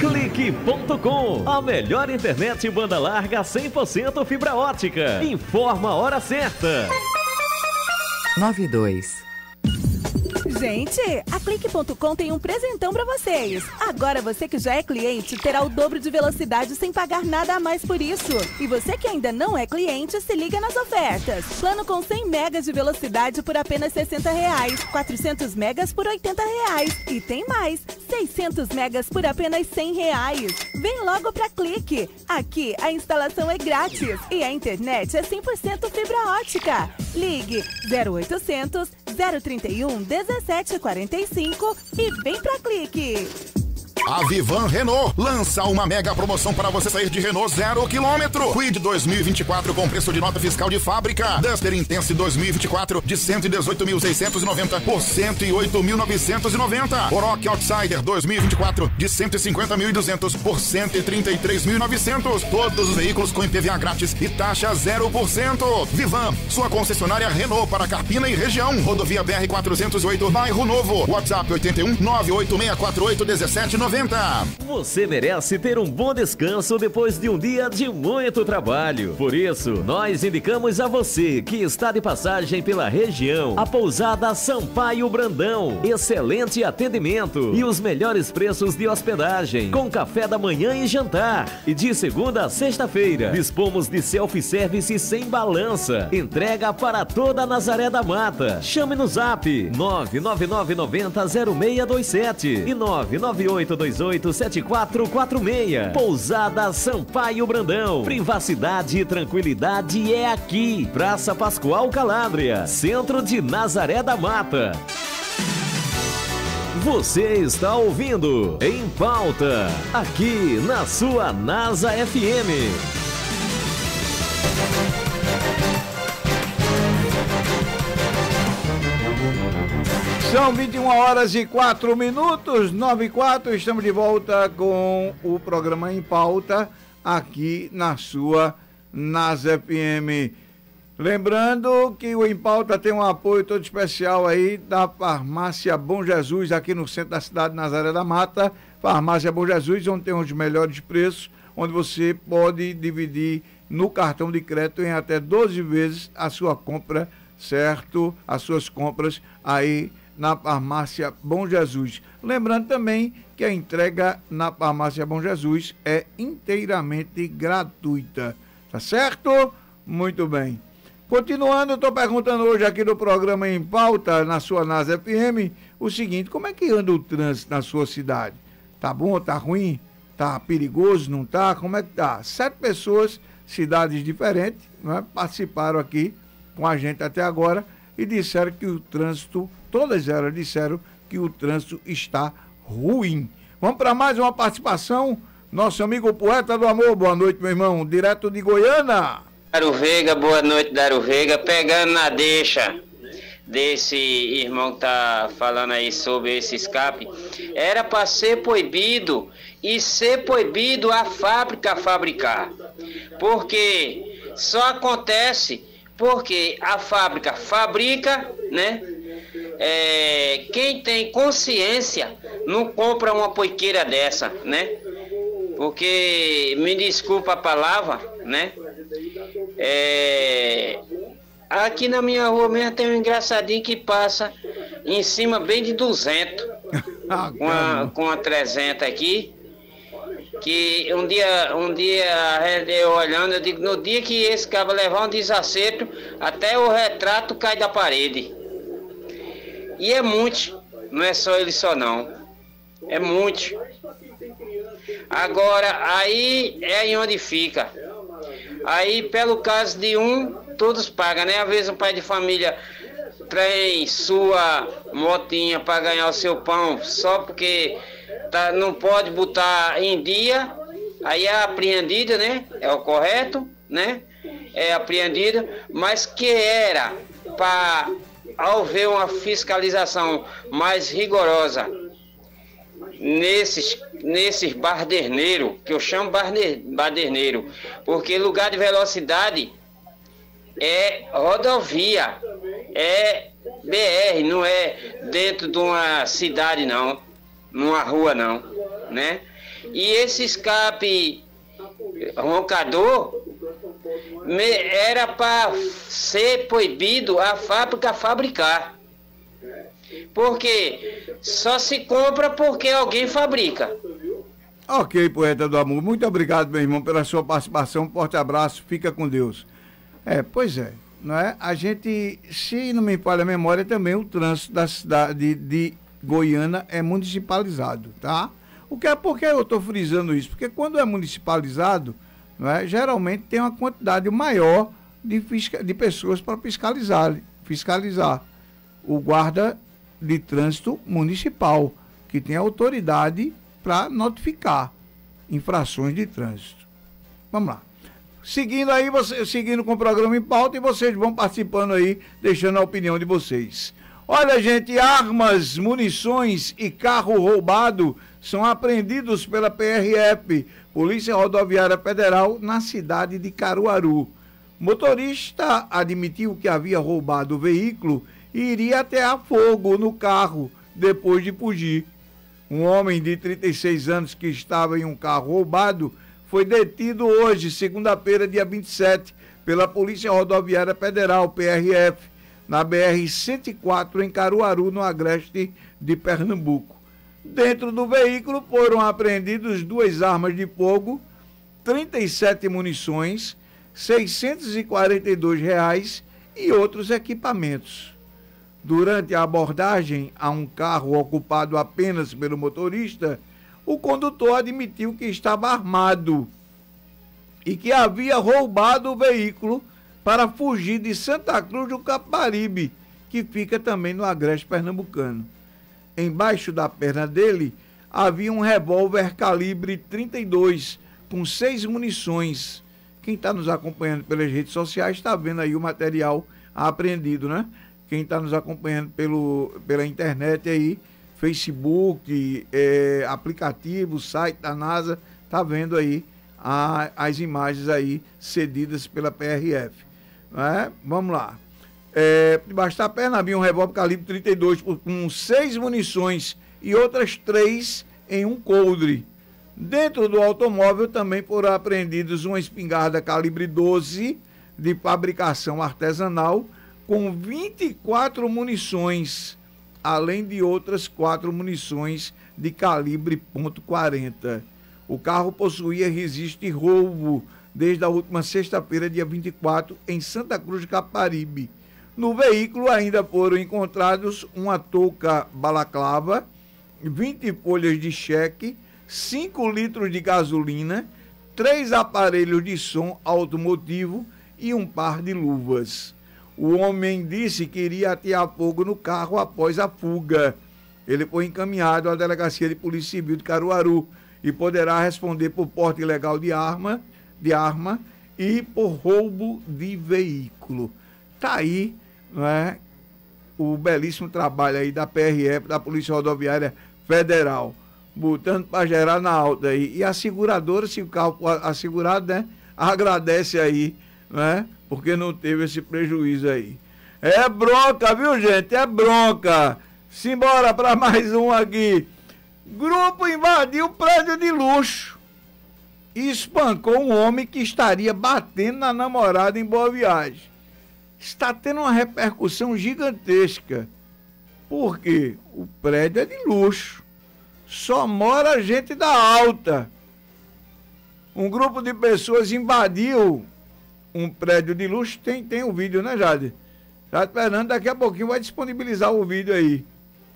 clique ponto com, a melhor internet banda larga cem por cento fibra ótica. Informa a hora certa. nove dois. Gente, a clique ponto com tem um presentão pra vocês. Agora você que já é cliente terá o dobro de velocidade sem pagar nada a mais por isso. E você que ainda não é cliente, se liga nas ofertas. Plano com cem megas de velocidade por apenas sessenta reais, quatrocentos megas por oitenta reais. E tem mais, seiscentos megas por apenas cem reais. Vem logo pra Clique. Aqui a instalação é grátis e a internet é cem por cento fibra ótica. Ligue zero oitocentos, zero trinta e um, dezessete quarenta e cinco e vem pra Clique. A Vivan Renault lança uma mega promoção para você sair de Renault zero quilômetro. Kwid dois mil e vinte e quatro com preço de nota fiscal de fábrica. Duster Intense dois mil e vinte e quatro de cento e dezoito mil seiscentos e noventa por cento e oito mil novecentos e noventa. Oroch Outsider dois mil e vinte e quatro de cento e cinquenta mil e duzentos por cento e trinta e três mil e novecentos. Todos os veículos com I P V A grátis e taxa zero por cento. Vivan, sua concessionária Renault para Carpina e região. Rodovia B R quatrocentos e oito, Bairro Novo. WhatsApp oito um nove oito seis quatro oito um sete nove zero. Você merece ter um bom descanso depois de um dia de muito trabalho. Por isso, nós indicamos a você que está de passagem pela região a pousada Sampaio Brandão. Excelente atendimento e os melhores preços de hospedagem, com café da manhã e jantar. E de segunda a sexta-feira, dispomos de self-service sem balança. Entrega para toda a Nazaré da Mata. Chame no zap nove nove nove nove zero zero seis dois sete e nove nove oito dois oito sete quatro quatro seis. Pousada Sampaio Brandão. Privacidade e tranquilidade é aqui. Praça Pascoal Calabria, centro de Nazaré da Mata. Você está ouvindo Em Pauta, aqui na sua NASA F M. São vinte e uma horas e quatro minutos, nove e quatro, estamos de volta com o programa Em Pauta, aqui na sua NASA F M. Lembrando que o Em Pauta tem um apoio todo especial aí da Farmácia Bom Jesus, aqui no centro da cidade de Nazaré da Mata. Farmácia Bom Jesus, onde tem os melhores preços, onde você pode dividir no cartão de crédito em até doze vezes a sua compra, certo? As suas compras aí na Farmácia Bom Jesus. Lembrando também que a entrega na Farmácia Bom Jesus é inteiramente gratuita, tá certo? Muito bem. Continuando, eu estou perguntando hoje aqui no programa Em Pauta, na sua NASA F M, o seguinte: como é que anda o trânsito na sua cidade? Tá bom, tá ruim? Tá perigoso, não tá? Como é que tá? Sete pessoas, cidades diferentes, né, participaram aqui com a gente até agora e disseram que o trânsito, todas elas disseram que o trânsito está ruim. Vamos para mais uma participação. Nosso amigo Poeta do Amor, boa noite, meu irmão, direto de Goiânia. Daru Veiga, boa noite, Daru Veiga, pegando na deixa desse irmão que tá falando aí sobre esse escape, era para ser proibido e ser proibido a fábrica fabricar, porque só acontece porque a fábrica fabrica, né? É, quem tem consciência não compra uma poiqueira dessa, né? Porque, me desculpa a palavra, né? É, aqui na minha rua mesmo tem um engraçadinho que passa em cima bem de duzentos, com a, com a trezentos aqui, que um dia, um dia eu olhando, eu digo, no dia que esse cara levar um desacerto, até o retrato cai da parede. E é muito, não é só ele só não, é muito. Agora, aí é aí onde fica. Aí, pelo caso de um, todos pagam, né? Às vezes um pai de família tem sua motinha para ganhar o seu pão, só porque tá, não pode botar em dia, aí é apreendida, né? É o correto, né? É apreendida, mas que era para, ao ver uma fiscalização mais rigorosa nesses, nesses baderneiros, que eu chamo baderneiro, porque lugar de velocidade é rodovia, é B R, não é dentro de uma cidade não, numa rua não, né? E esse escape roncador era para ser proibido a fábrica fabricar. Porque só se compra porque alguém fabrica. Ok, poeta do amor. Muito obrigado, meu irmão, pela sua participação. Forte abraço. Fica com Deus. É, pois é. Não é? A gente, se não me falha a memória, também o trânsito da cidade de Goiânia é municipalizado, tá? O que é, por que eu estou frisando isso? Porque quando é municipalizado, não é, geralmente tem uma quantidade maior de, fisca, de pessoas para fiscalizar, fiscalizar. O guarda de trânsito municipal, que tem autoridade para notificar infrações de trânsito. Vamos lá. Seguindo aí, você, seguindo com o programa em pauta, e vocês vão participando aí, deixando a opinião de vocês. Olha, gente, armas, munições e carro roubado são apreendidos pela P R F, Polícia Rodoviária Federal, na cidade de Caruaru. O motorista admitiu que havia roubado o veículo e iria atear fogo no carro depois de fugir. Um homem de trinta e seis anos que estava em um carro roubado foi detido hoje, segunda-feira, dia vinte e sete, pela Polícia Rodoviária Federal, P R F, na B R cento e quatro, em Caruaru, no agreste de Pernambuco. Dentro do veículo foram apreendidos duas armas de fogo, trinta e sete munições, seiscentos e quarenta e dois reais e outros equipamentos. Durante a abordagem a um carro ocupado apenas pelo motorista, o condutor admitiu que estava armado e que havia roubado o veículo para fugir de Santa Cruz do Capibaribe, que fica também no agreste pernambucano. Embaixo da perna dele havia um revólver calibre trinta e dois, com seis munições. Quem está nos acompanhando pelas redes sociais está vendo aí o material apreendido, né? Quem está nos acompanhando pelo, pela internet aí, Facebook, é, aplicativo, site da NASA, está vendo aí a, as imagens aí cedidas pela P R F. É? Vamos lá. É, debaixo da perna havia um revólver calibre trinta e dois com seis munições e outras três em um coldre. Dentro do automóvel também foram apreendidos uma espingarda calibre doze de fabricação artesanal com vinte e quatro munições, além de outras quatro munições de calibre ponto quarenta. O carro possuía registro de roubo desde a última sexta-feira, dia vinte e quatro, em Santa Cruz de Capibaribe. No veículo ainda foram encontrados uma touca balaclava, vinte folhas de cheque, cinco litros de gasolina, três aparelhos de som automotivo e um par de luvas. O homem disse que iria atear fogo no carro após a fuga. Ele foi encaminhado à Delegacia de Polícia Civil de Caruaru e poderá responder por porte ilegal de arma, de arma e por roubo de veículo. Tá aí, não é, o belíssimo trabalho aí da P R F, da Polícia Rodoviária Federal, botando para gerar na alta aí. E a seguradora, se o carro for assegurado, né, agradece aí, né, porque não teve esse prejuízo aí. É bronca, viu, gente? É bronca. Simbora para mais um aqui. Grupo invadiu prédio de luxo e espancou um homem que estaria batendo na namorada em Boa Viagem. Está tendo uma repercussão gigantesca. Porque o prédio é de luxo. Só mora gente da alta. Um grupo de pessoas invadiu um prédio de luxo. Tem, tem um vídeo, né, Jade? Tá esperando, daqui a pouquinho vai disponibilizar o vídeo aí.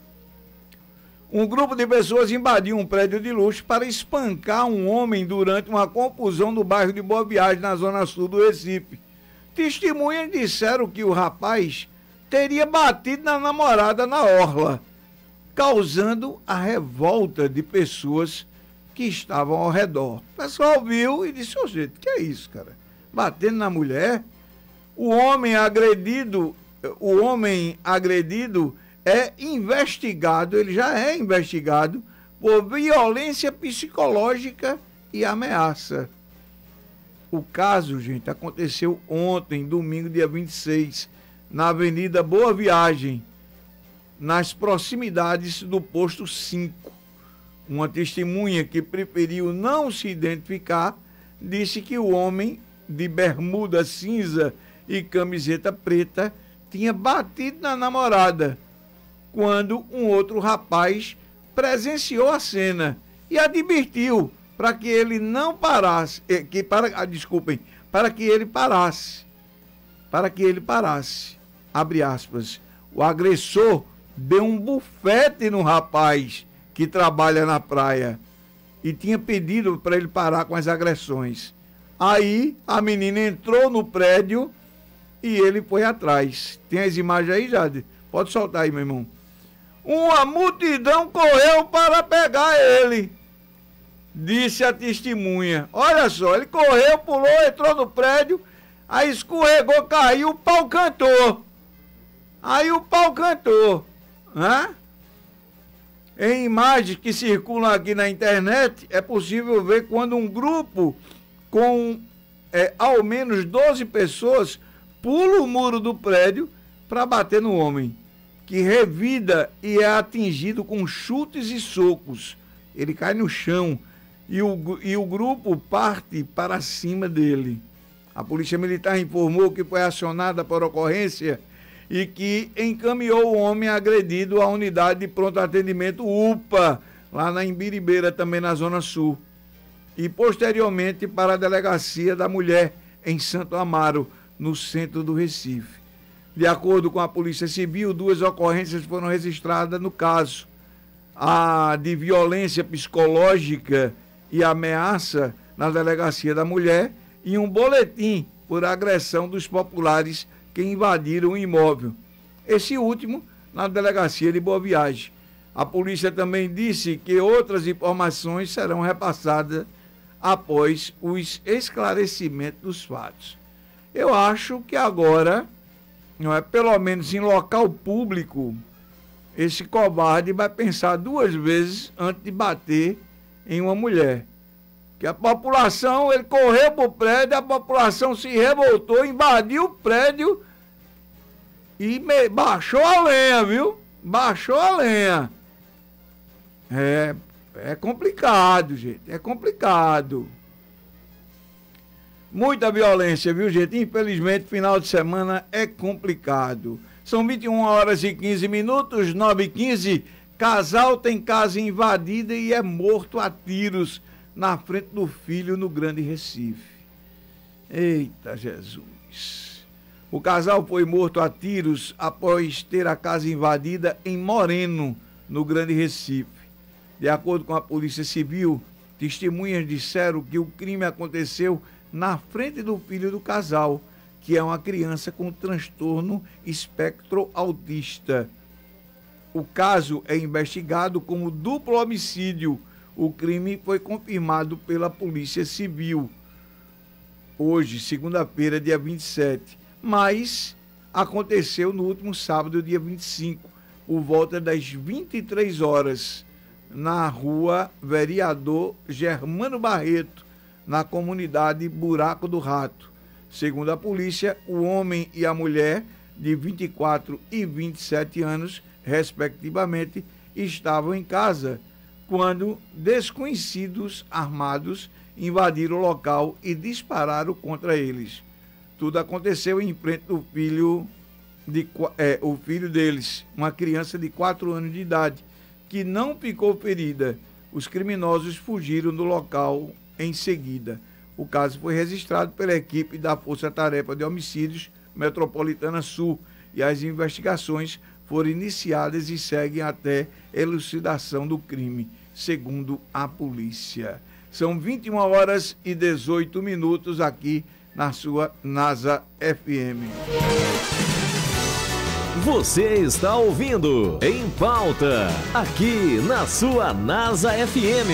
Um grupo de pessoas invadiu um prédio de luxo para espancar um homem durante uma confusão no bairro de Boa Viagem, na zona sul do Recife. Testemunhas disseram que o rapaz teria batido na namorada na orla, causando a revolta de pessoas que estavam ao redor. O pessoal viu e disse: ô, gente, que é isso, cara? Batendo na mulher? O homem agredido, o homem agredido é investigado, ele já é investigado por violência psicológica e ameaça. O caso, gente, aconteceu ontem, domingo, dia vinte e seis, na Avenida Boa Viagem, nas proximidades do posto cinco. Uma testemunha que preferiu não se identificar disse que o homem de bermuda cinza e camiseta preta tinha batido na namorada quando um outro rapaz presenciou a cena e advertiu para que ele não parasse, que para, ah, desculpem, para que ele parasse, para que ele parasse, abre aspas. O agressor deu um bufete no rapaz que trabalha na praia e tinha pedido para ele parar com as agressões. Aí a menina entrou no prédio e ele foi atrás. Tem as imagens aí, Jade? Pode soltar aí, meu irmão. Uma multidão correu para pegar ele, disse a testemunha. Olha só, ele correu, pulou, entrou no prédio, aí escorregou, caiu, o pau cantou. Aí o pau cantou. Né? Em imagens que circulam aqui na internet, é possível ver quando um grupo com é, ao menos doze pessoas pula o muro do prédio para bater no homem, que revida e é atingido com chutes e socos. Ele cai no chão e o, e o grupo parte para cima dele. A Polícia Militar informou que foi acionada por ocorrência e que encaminhou o homem agredido à unidade de pronto atendimento U P A, lá na Imbiribeira, também na Zona Sul, e posteriormente para a Delegacia da Mulher, em Santo Amaro, no centro do Recife. De acordo com a Polícia Civil, duas ocorrências foram registradas no caso. A de violência psicológica e ameaça na Delegacia da Mulher e um boletim por agressão dos populares que invadiram o imóvel. Esse último na Delegacia de Boa Viagem. A polícia também disse que outras informações serão repassadas após os esclarecimentos dos fatos. Eu acho que agora, não é, pelo menos em local público, esse covarde vai pensar duas vezes antes de bater em uma mulher. Que a população, ele correu para o prédio, a população se revoltou, invadiu o prédio e me, baixou a lenha, viu? Baixou a lenha. É, é complicado, gente, é complicado. Muita violência, viu, gente? Infelizmente, final de semana é complicado. São vinte e uma horas e quinze minutos, nove e quinze. Casal tem casa invadida e é morto a tiros na frente do filho no Grande Recife. Eita, Jesus. O casal foi morto a tiros após ter a casa invadida em Moreno, no Grande Recife. De acordo com a Polícia Civil, testemunhas disseram que o crime aconteceu na frente do filho do casal, que é uma criança com transtorno espectro autista. O caso é investigado como duplo homicídio. O crime foi confirmado pela Polícia Civil hoje, segunda-feira, dia vinte e sete, mas aconteceu no último sábado, dia vinte e cinco, por volta das vinte e três horas, na rua Vereador Germano Barreto, na comunidade Buraco do Rato. Segundo a polícia, o homem e a mulher, de vinte e quatro e vinte e sete anos, respectivamente, estavam em casa quando desconhecidos armados invadiram o local e dispararam contra eles. Tudo aconteceu em frente do filho, de, é, o filho deles, uma criança de quatro anos de idade, que não ficou ferida. Os criminosos fugiram do local em seguida. O caso foi registrado pela equipe da Força Tarefa de Homicídios Metropolitana Sul e as investigações foram iniciadas e seguem até elucidação do crime, segundo a polícia. São vinte e uma horas e dezoito minutos aqui na sua NASA F M. Você está ouvindo Em Pauta, aqui na sua NASA F M.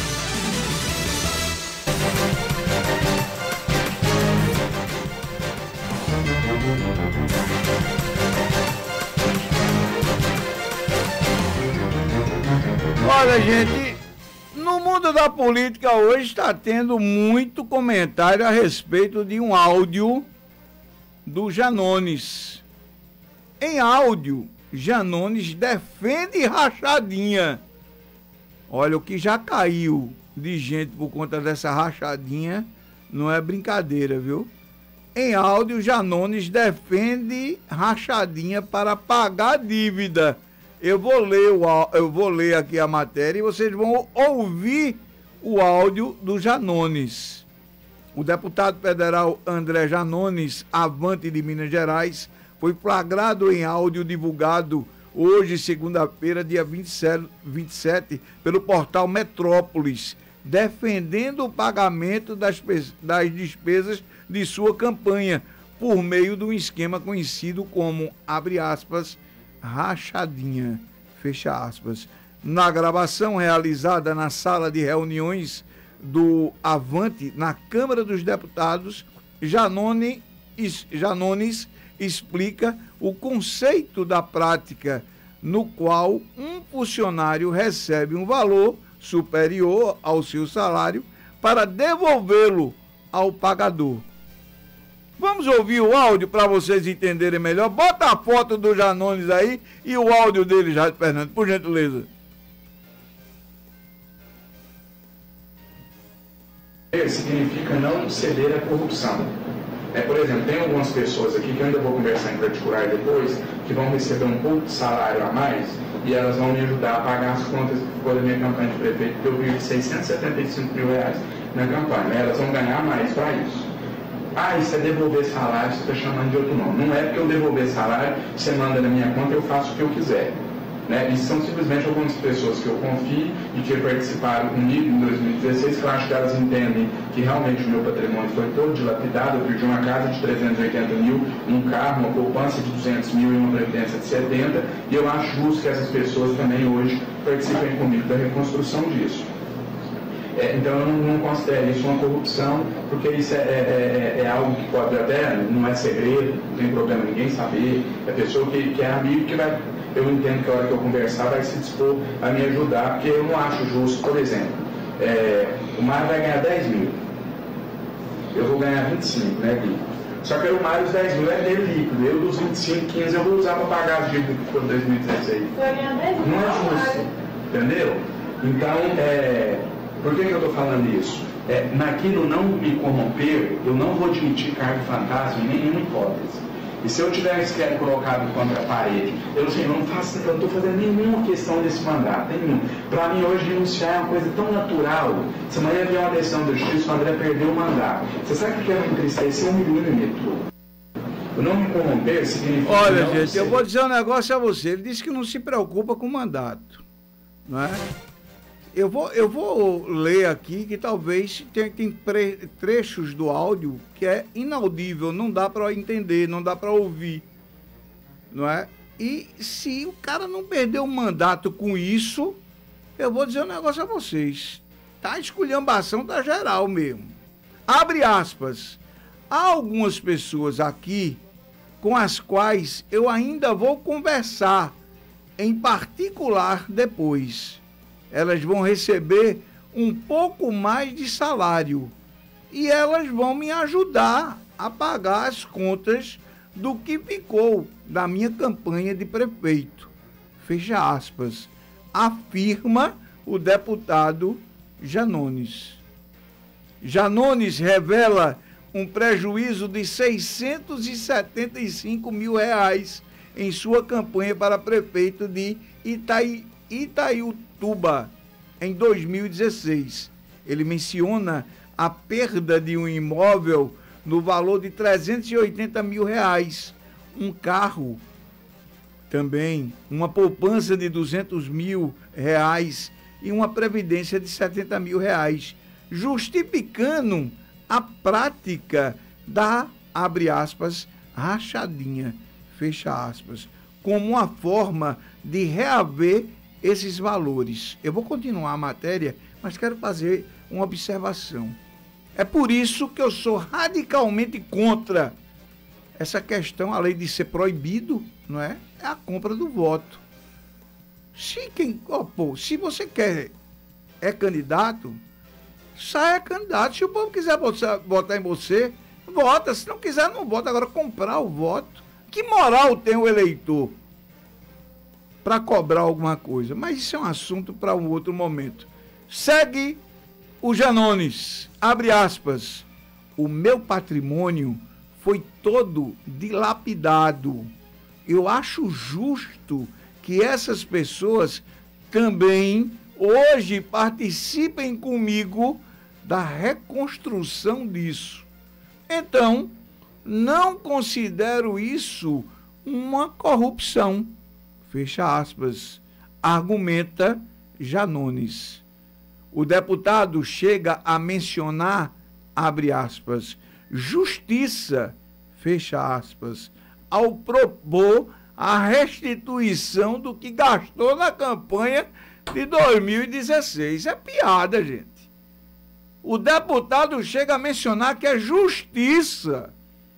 Olha, gente, no mundo da política hoje está tendo muito comentário a respeito de um áudio do Janones. Em áudio, Janones defende rachadinha. Olha, o que já caiu de gente por conta dessa rachadinha não é brincadeira, viu? Em áudio, Janones defende rachadinha para pagar dívida. Eu vou ler, o, eu vou ler aqui a matéria e vocês vão ouvir o áudio do Janones. O deputado federal André Janones, Avante de Minas Gerais, foi flagrado em áudio divulgado hoje, segunda-feira, dia vinte e sete, pelo portal Metrópolis, defendendo o pagamento das, das despesas de sua campanha, por meio de um esquema conhecido como, abre aspas, rachadinha, fecha aspas. Na gravação realizada na sala de reuniões do Avante, na Câmara dos Deputados, Janones, Janones explica o conceito da prática no qual um funcionário recebe um valor superior ao seu salário para devolvê-lo ao pagador. Vamos ouvir o áudio para vocês entenderem melhor. Bota a foto do Janones aí e o áudio dele, Jair Fernando, por gentileza. Significa não ceder à corrupção. É, por exemplo, tem algumas pessoas aqui que eu ainda vou conversar em particular depois, que vão receber um pouco de salário a mais e elas vão me ajudar a pagar as contas que ficou da minha campanha de prefeito, porque eu perdi seiscentos e setenta e cinco mil reais na campanha, né? Elas vão ganhar mais para isso. Ah, isso é devolver salário, você está chamando de outro nome. Não é porque eu devolver salário, você manda na minha conta, eu faço o que eu quiser. Né? Isso são simplesmente algumas pessoas que eu confio e que participaram comigo em dois mil e dezesseis, que eu acho que elas entendem que realmente o meu patrimônio foi todo dilapidado. Eu perdi uma casa de trezentos e oitenta mil, um carro, uma poupança de duzentos mil e uma previdência de setenta, e eu acho justo que essas pessoas também hoje participem comigo da reconstrução disso. É, então eu não, não considero isso uma corrupção, porque isso é, é, é, é algo que pode até, não é segredo, não tem problema ninguém saber, é pessoa que, que é amigo que vai, eu entendo que a hora que eu conversar vai se dispor a me ajudar, porque eu não acho justo, por exemplo, é, o Mário vai ganhar dez mil, eu vou ganhar vinte e cinco, né, Gui? Só que o Mário, os dez mil é dele líquido, eu dos vinte e cinco, quinze eu vou usar para pagar as dívidas que foram em dois mil e dezesseis. Não é justo, entendeu? Então, é... Por que, que eu estou falando isso? É, naquilo não me corromper, eu não vou admitir cargo fantasma em nenhuma hipótese. E se eu tiver esse quero colocado contra a parede, eu assim, não faço, eu não estou fazendo nenhuma questão desse mandato, nenhum. Para mim hoje renunciar é uma coisa tão natural. Se amanhã vier uma decisão da justiça, o André perdeu o mandato. Você sabe o que é me entristecer um milímetro? Eu não me corromper significa... Olha, não gente, ser... eu vou dizer um negócio a você. Ele disse que não se preocupa com o mandato, não é? Eu vou, eu vou ler aqui que talvez tem, tem pre, trechos do áudio que é inaudível, não dá para entender, não dá para ouvir, não é? E se o cara não perder o mandato com isso, eu vou dizer um negócio a vocês, tá? Esculhambação tá geral mesmo. Abre aspas. Há algumas pessoas aqui com as quais eu ainda vou conversar, em particular depois. Elas vão receber um pouco mais de salário e elas vão me ajudar a pagar as contas do que ficou da minha campanha de prefeito. Fecha aspas. Afirma o deputado Janones. Janones revela um prejuízo de seiscentos e setenta e cinco mil reais em sua campanha para prefeito de Itaí, Itaiutuba, em dois mil e dezesseis. Ele menciona a perda de um imóvel no valor de trezentos e oitenta mil reais, um carro também, uma poupança de duzentos mil reais e uma previdência de setenta mil reais, justificando a prática da, abre aspas, rachadinha, fecha aspas, como uma forma de reaver esses valores. Eu vou continuar a matéria, mas quero fazer uma observação. É por isso que eu sou radicalmente contra essa questão, além de ser proibido, não é? É a compra do voto. Se, quem, oh, pô, se você quer, é candidato, saia candidato. Se o povo quiser votar em você, vota. Se não quiser, não vota. Agora, comprar o voto. Que moral tem o eleitor? para cobrar alguma coisa. Mas isso é um assunto para um outro momento. Segue o Janones, abre aspas, o meu patrimônio foi todo dilapidado. Eu acho justo que essas pessoas também hoje participem comigo da reconstrução disso. Então, não considero isso uma corrupção. Fecha aspas. Argumenta Janones. O deputado chega a mencionar, abre aspas, justiça, fecha aspas, ao propor a restituição do que gastou na campanha de dois mil e dezesseis. É piada, gente. O deputado chega a mencionar que é justiça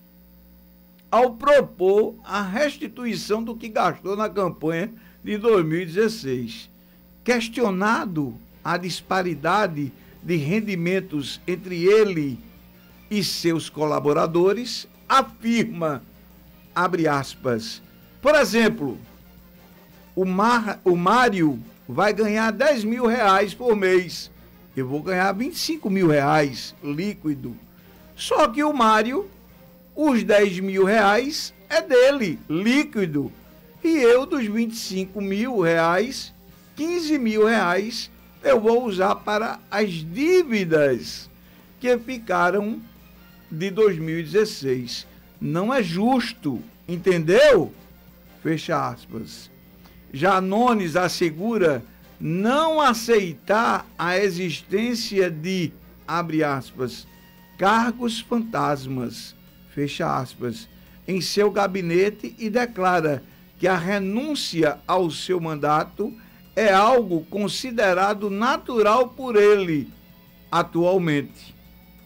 ao propor a restituição do que gastou na campanha de dois mil e dezesseis. Questionado a disparidade de rendimentos entre ele e seus colaboradores, afirma, abre aspas, por exemplo, o, Mar, o Mário vai ganhar dez mil reais por mês, eu vou ganhar vinte e cinco mil reais líquido. Só que o Mário, os dez mil reais é dele, líquido, e eu dos vinte e cinco mil reais, quinze mil reais eu vou usar para as dívidas que ficaram de dois mil e dezesseis. Não é justo, entendeu? Fecha aspas. Janones assegura não aceitar a existência de, abre aspas, cargos fantasmas, fecha aspas, em seu gabinete e declara que a renúncia ao seu mandato é algo considerado natural por ele atualmente.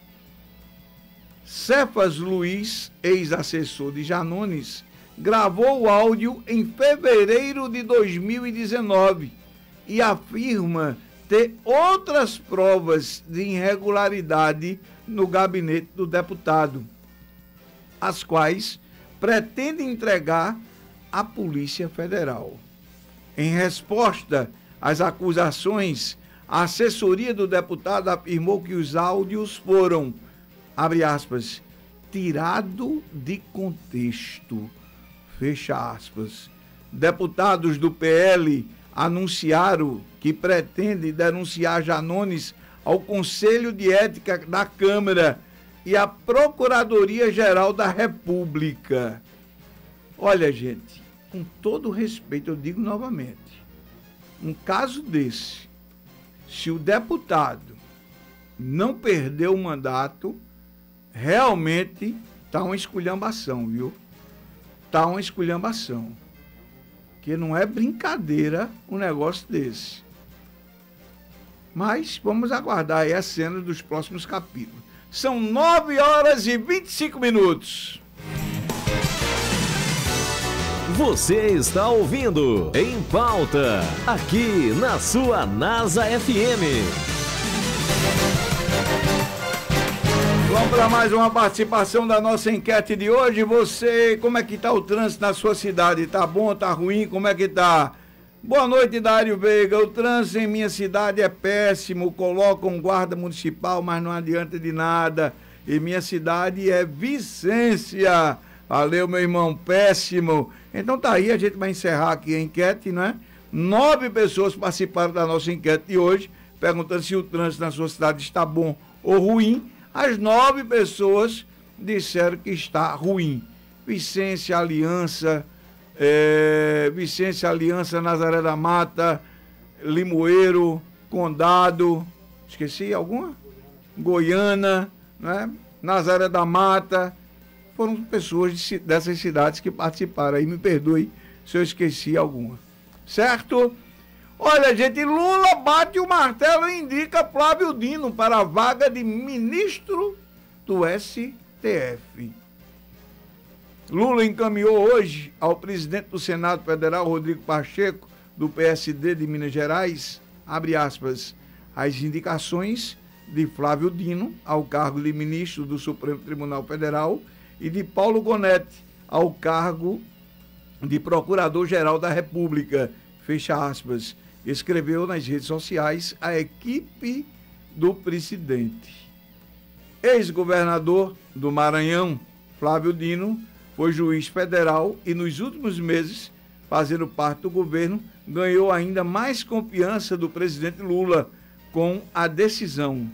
Cefas Luiz, ex-assessor de Janones, gravou o áudio em fevereiro de dois mil e dezenove e afirma ter outras provas de irregularidade no gabinete do deputado, as quais pretende entregar à Polícia Federal. Em resposta às acusações, a assessoria do deputado afirmou que os áudios foram, abre aspas, tirado de contexto, fecha aspas. Deputados do P L anunciaram que pretendem denunciar Janones ao Conselho de Ética da Câmara e à Procuradoria-Geral da República. Olha, gente, com todo respeito, eu digo novamente, um caso desse, se o deputado não perdeu o mandato, realmente está uma esculhambação, viu? Está uma esculhambação. Que não é brincadeira um negócio desse. Mas vamos aguardar aí a cena dos próximos capítulos. São nove horas e vinte e cinco minutos. Você está ouvindo Em Pauta, aqui na sua NASA F M. Vamos para mais uma participação da nossa enquete de hoje. Você, como é que está o trânsito na sua cidade? Tá bom, tá ruim? Como é que tá? Boa noite, Dário Veiga. O trânsito em minha cidade é péssimo. Colocam um guarda municipal, mas não adianta de nada. E minha cidade é Vicência. Valeu, meu irmão, péssimo. Então tá aí, a gente vai encerrar aqui a enquete, né? Nove pessoas participaram da nossa enquete de hoje, perguntando se o trânsito na sua cidade está bom ou ruim. As nove pessoas disseram que está ruim. Vicência, Aliança, é, Vicência, Aliança, Nazaré da Mata, Limoeiro, Condado, esqueci alguma? Goiânia, né? Nazaré da Mata. Foram pessoas de, dessas cidades que participaram. Aí me perdoe se eu esqueci alguma. Certo? Olha, gente, Lula bate o martelo e indica Flávio Dino para a vaga de ministro do S T F. Lula encaminhou hoje ao presidente do Senado Federal, Rodrigo Pacheco, do P S D de Minas Gerais, abre aspas, as indicações de Flávio Dino ao cargo de ministro do Supremo Tribunal Federal e de Paulo Gonetti ao cargo de Procurador-Geral da República, fecha aspas, escreveu nas redes sociais a equipe do presidente. Ex-governador do Maranhão, Flávio Dino, foi juiz federal e nos últimos meses, fazendo parte do governo, ganhou ainda mais confiança do presidente Lula com a decisão.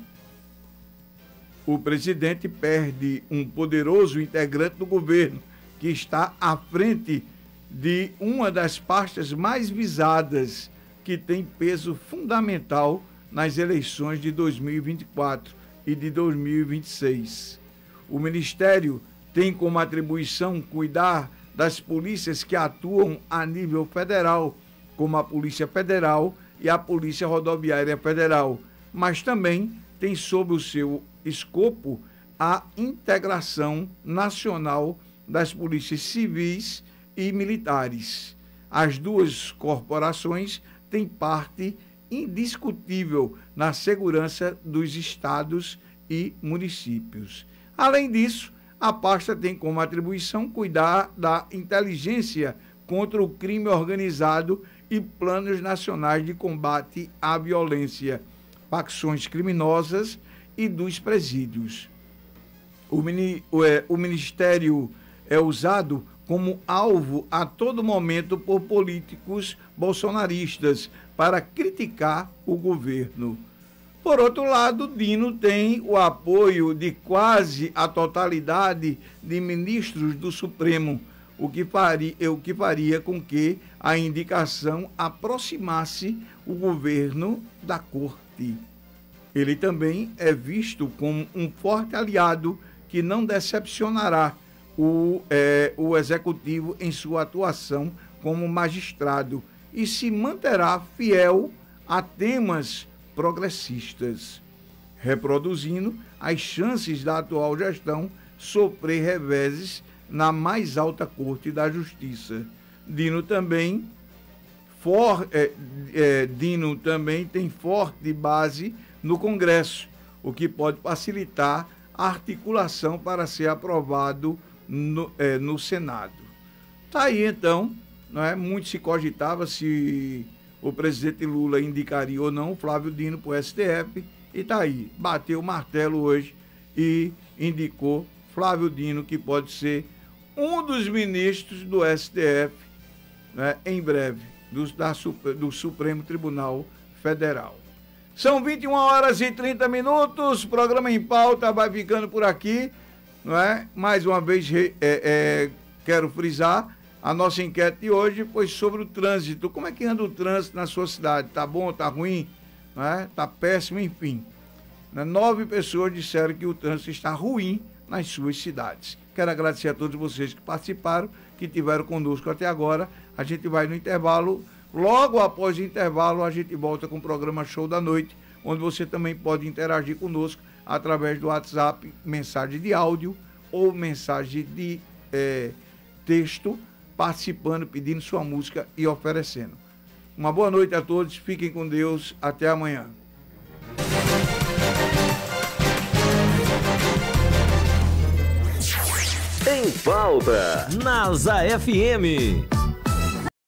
O presidente perde um poderoso integrante do governo que está à frente de uma das pastas mais visadas, que tem peso fundamental nas eleições de dois mil e vinte e quatro e de dois mil e vinte e seis. O Ministério tem como atribuição cuidar das polícias que atuam a nível federal, como a Polícia Federal e a Polícia Rodoviária Federal, mas também tem sob o seu escopo a integração nacional das polícias civis e militares. As duas corporações têm parte indiscutível na segurança dos estados e municípios. Além disso, a pasta tem como atribuição cuidar da inteligência contra o crime organizado e planos nacionais de combate à violência, facções criminosas e dos presídios. O, mini, o, é, o Ministério é usado como alvo a todo momento por políticos bolsonaristas para criticar o governo. Por outro lado, Dino tem o apoio de quase a totalidade de ministros do Supremo, o que faria, o que faria com que a indicação aproximasse o governo da corte. Ele também é visto como um forte aliado que não decepcionará o, é, o executivo em sua atuação como magistrado e se manterá fiel a temas progressistas, reproduzindo as chances da atual gestão sofrer reveses na mais alta corte da justiça. Dino também, for, é, é, Dino também tem forte base no Congresso, o que pode facilitar a articulação para ser aprovado no, é, no Senado. Está aí, então, não é? Muito se cogitava se o presidente Lula indicaria ou não o Flávio Dino para o S T F, e está aí, bateu o martelo hoje e indicou Flávio Dino, que pode ser um dos ministros do S T F, né, em breve, do, da, do Supremo Tribunal Federal. São vinte e uma horas e trinta minutos, programa Em Pauta vai ficando por aqui, não é? Mais uma vez, é, é, quero frisar, a nossa enquete de hoje foi sobre o trânsito. Como é que anda o trânsito na sua cidade? Tá bom, tá ruim? Não é? Tá péssimo, enfim. Né? Nove pessoas disseram que o trânsito está ruim nas suas cidades. Quero agradecer a todos vocês que participaram, que tiveram conosco até agora. A gente vai no intervalo. Logo após o intervalo, a gente volta com o programa Show da Noite, onde você também pode interagir conosco através do WhatsApp, mensagem de áudio ou mensagem de é, texto, participando, pedindo sua música e oferecendo. Uma boa noite a todos, fiquem com Deus, até amanhã. Em Pauta, Nasa F M.